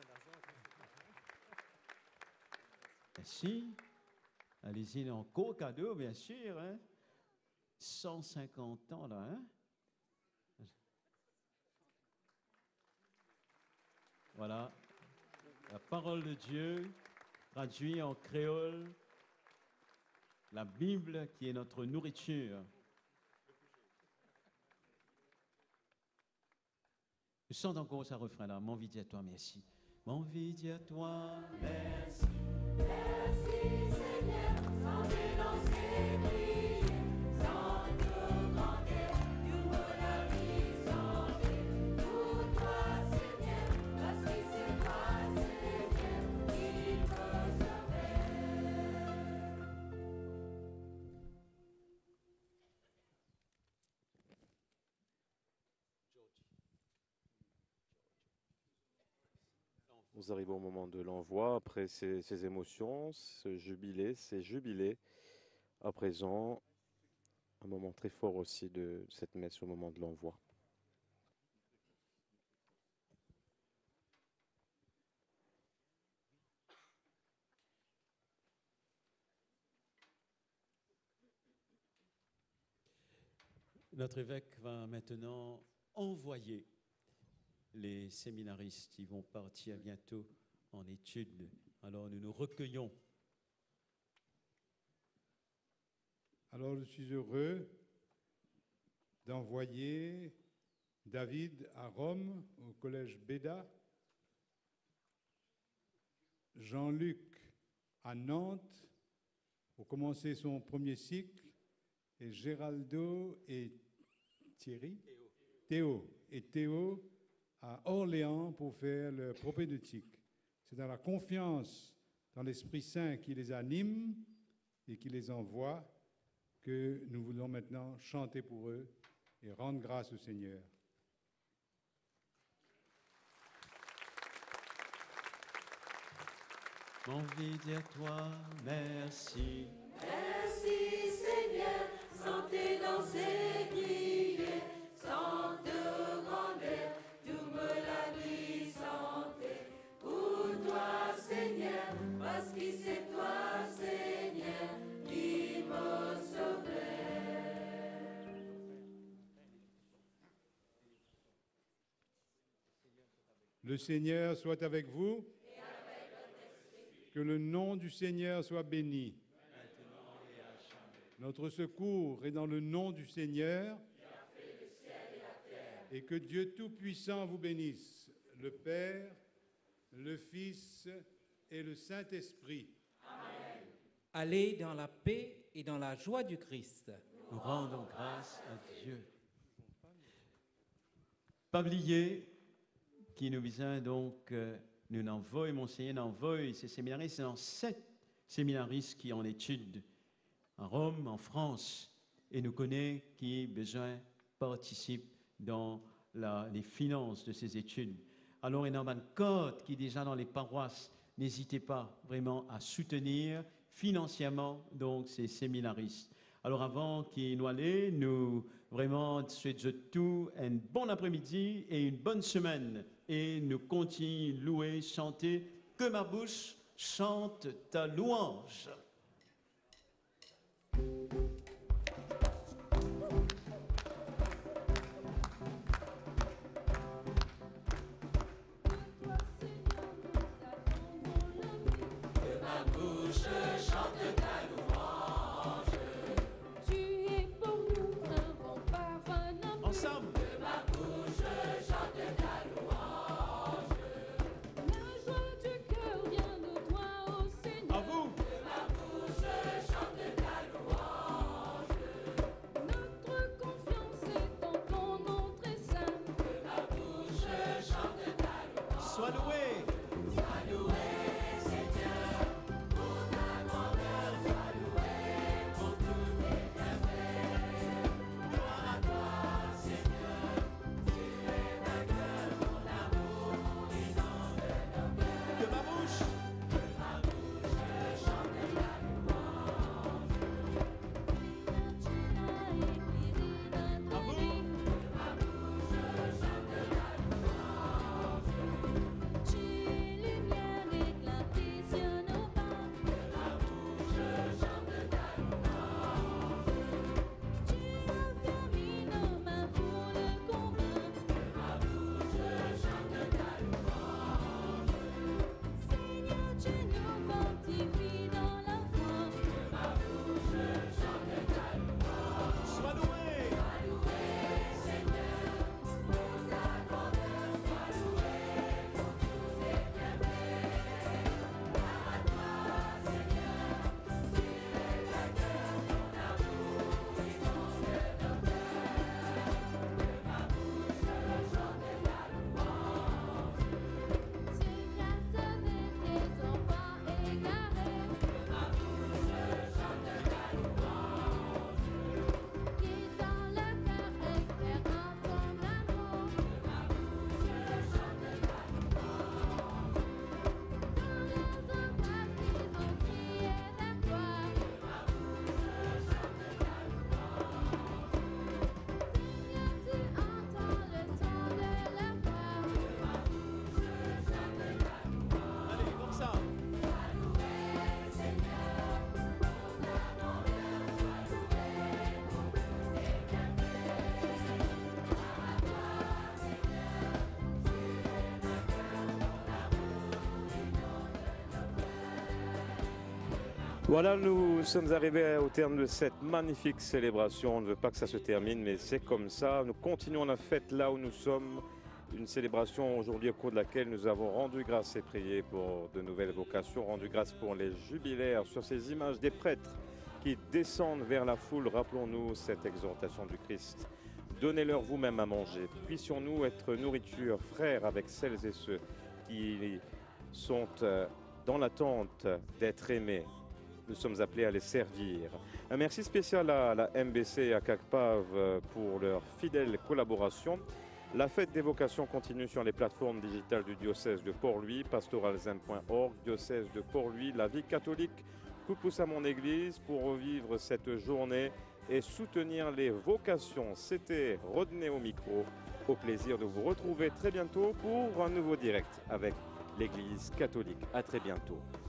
Merci. Allez-y, encore cadeau, bien sûr. Hein? cent cinquante ans, là. Hein? Voilà. La parole de Dieu, traduite en créole. La Bible qui est notre nourriture. Nous sentons encore ce refrain-là. Mon vie dit à toi, merci. Mon vie dit à toi, merci. Merci Seigneur, sentez danser, prier, sentez grandeur, tout la vie, sentez. Pour toi, Seigneur, parce que c'est toi, Seigneur, qui peut sauver. Nous arrivons au moment de l'envoi, après ces, ces émotions, ce jubilé, ces jubilés. À présent, un moment très fort aussi de cette messe au moment de l'envoi. Notre évêque va maintenant envoyer les séminaristes. Ils vont partir bientôt en études. Alors nous nous recueillons. Alors je suis heureux d'envoyer David à Rome, au collège Béda, Jean-Luc à Nantes, pour commencer son premier cycle, et Géraldo et Thierry, Théo, et Théo à Orléans pour faire le propédeutique. C'est dans la confiance dans l'Esprit Saint qui les anime et qui les envoie que nous voulons maintenant chanter pour eux et rendre grâce au Seigneur. Mon vie, dire toi merci. Merci Seigneur, santé dans ces grillets, sans de grandeur, tout me la vie santé. Pour toi Seigneur, parce que c'est toi Seigneur qui me sauvait. Le Seigneur soit avec vous. Que le nom du Seigneur soit béni. Notre secours est dans le nom du Seigneur. Et que Dieu Tout-Puissant vous bénisse, le Père, le Fils et le Saint-Esprit. Allez dans la paix et dans la joie du Christ. Nous rendons grâce à Dieu. Pas oublier qui nous vient donc, euh, nous envoie, Monseigneur envoie ces séminaristes, c'est dans sept séminaristes qui en études en Rome, en France, et nous connaît qui besoin participe dans la, les finances de ces études. Alors, il y en a un code qui est déjà dans les paroisses. N'hésitez pas vraiment à soutenir financièrement donc ces séminaristes. Alors, avant qu'ils nous allent, nous vraiment souhaitons tout un bon après-midi et une bonne semaine. Et nous continuons louer, chanter, que ma bouche chante ta louange. Que ma bouche chante ta louange. Tu es pour nous un rempart, un appui. Ensemble. Que ma bouche chante ta louange. La joie du cœur vient de toi, ô Seigneur. À vous. Que ma bouche chante ta louange. Voilà, nous sommes arrivés au terme de cette magnifique célébration. On ne veut pas que ça se termine, mais c'est comme ça. Nous continuons la fête là où nous sommes. Une célébration aujourd'hui au cours de laquelle nous avons rendu grâce et prié pour de nouvelles vocations, rendu grâce pour les jubilaires sur ces images des prêtres qui descendent vers la foule. Rappelons-nous cette exhortation du Christ. Donnez-leur vous-même à manger. Puissions-nous être nourriture, frères, avec celles et ceux qui sont dans l'attente d'être aimés. Nous sommes appelés à les servir. Un merci spécial à la M B C et à CACPAV pour leur fidèle collaboration. La fête des vocations continue sur les plateformes digitales du diocèse de Port-Louis, pastoralzem point org, diocèse de Port-Louis, la vie catholique. Coup de pouce à mon église pour revivre cette journée et soutenir les vocations. C'était Rodney au micro. Au plaisir de vous retrouver très bientôt pour un nouveau direct avec l'église catholique. À très bientôt.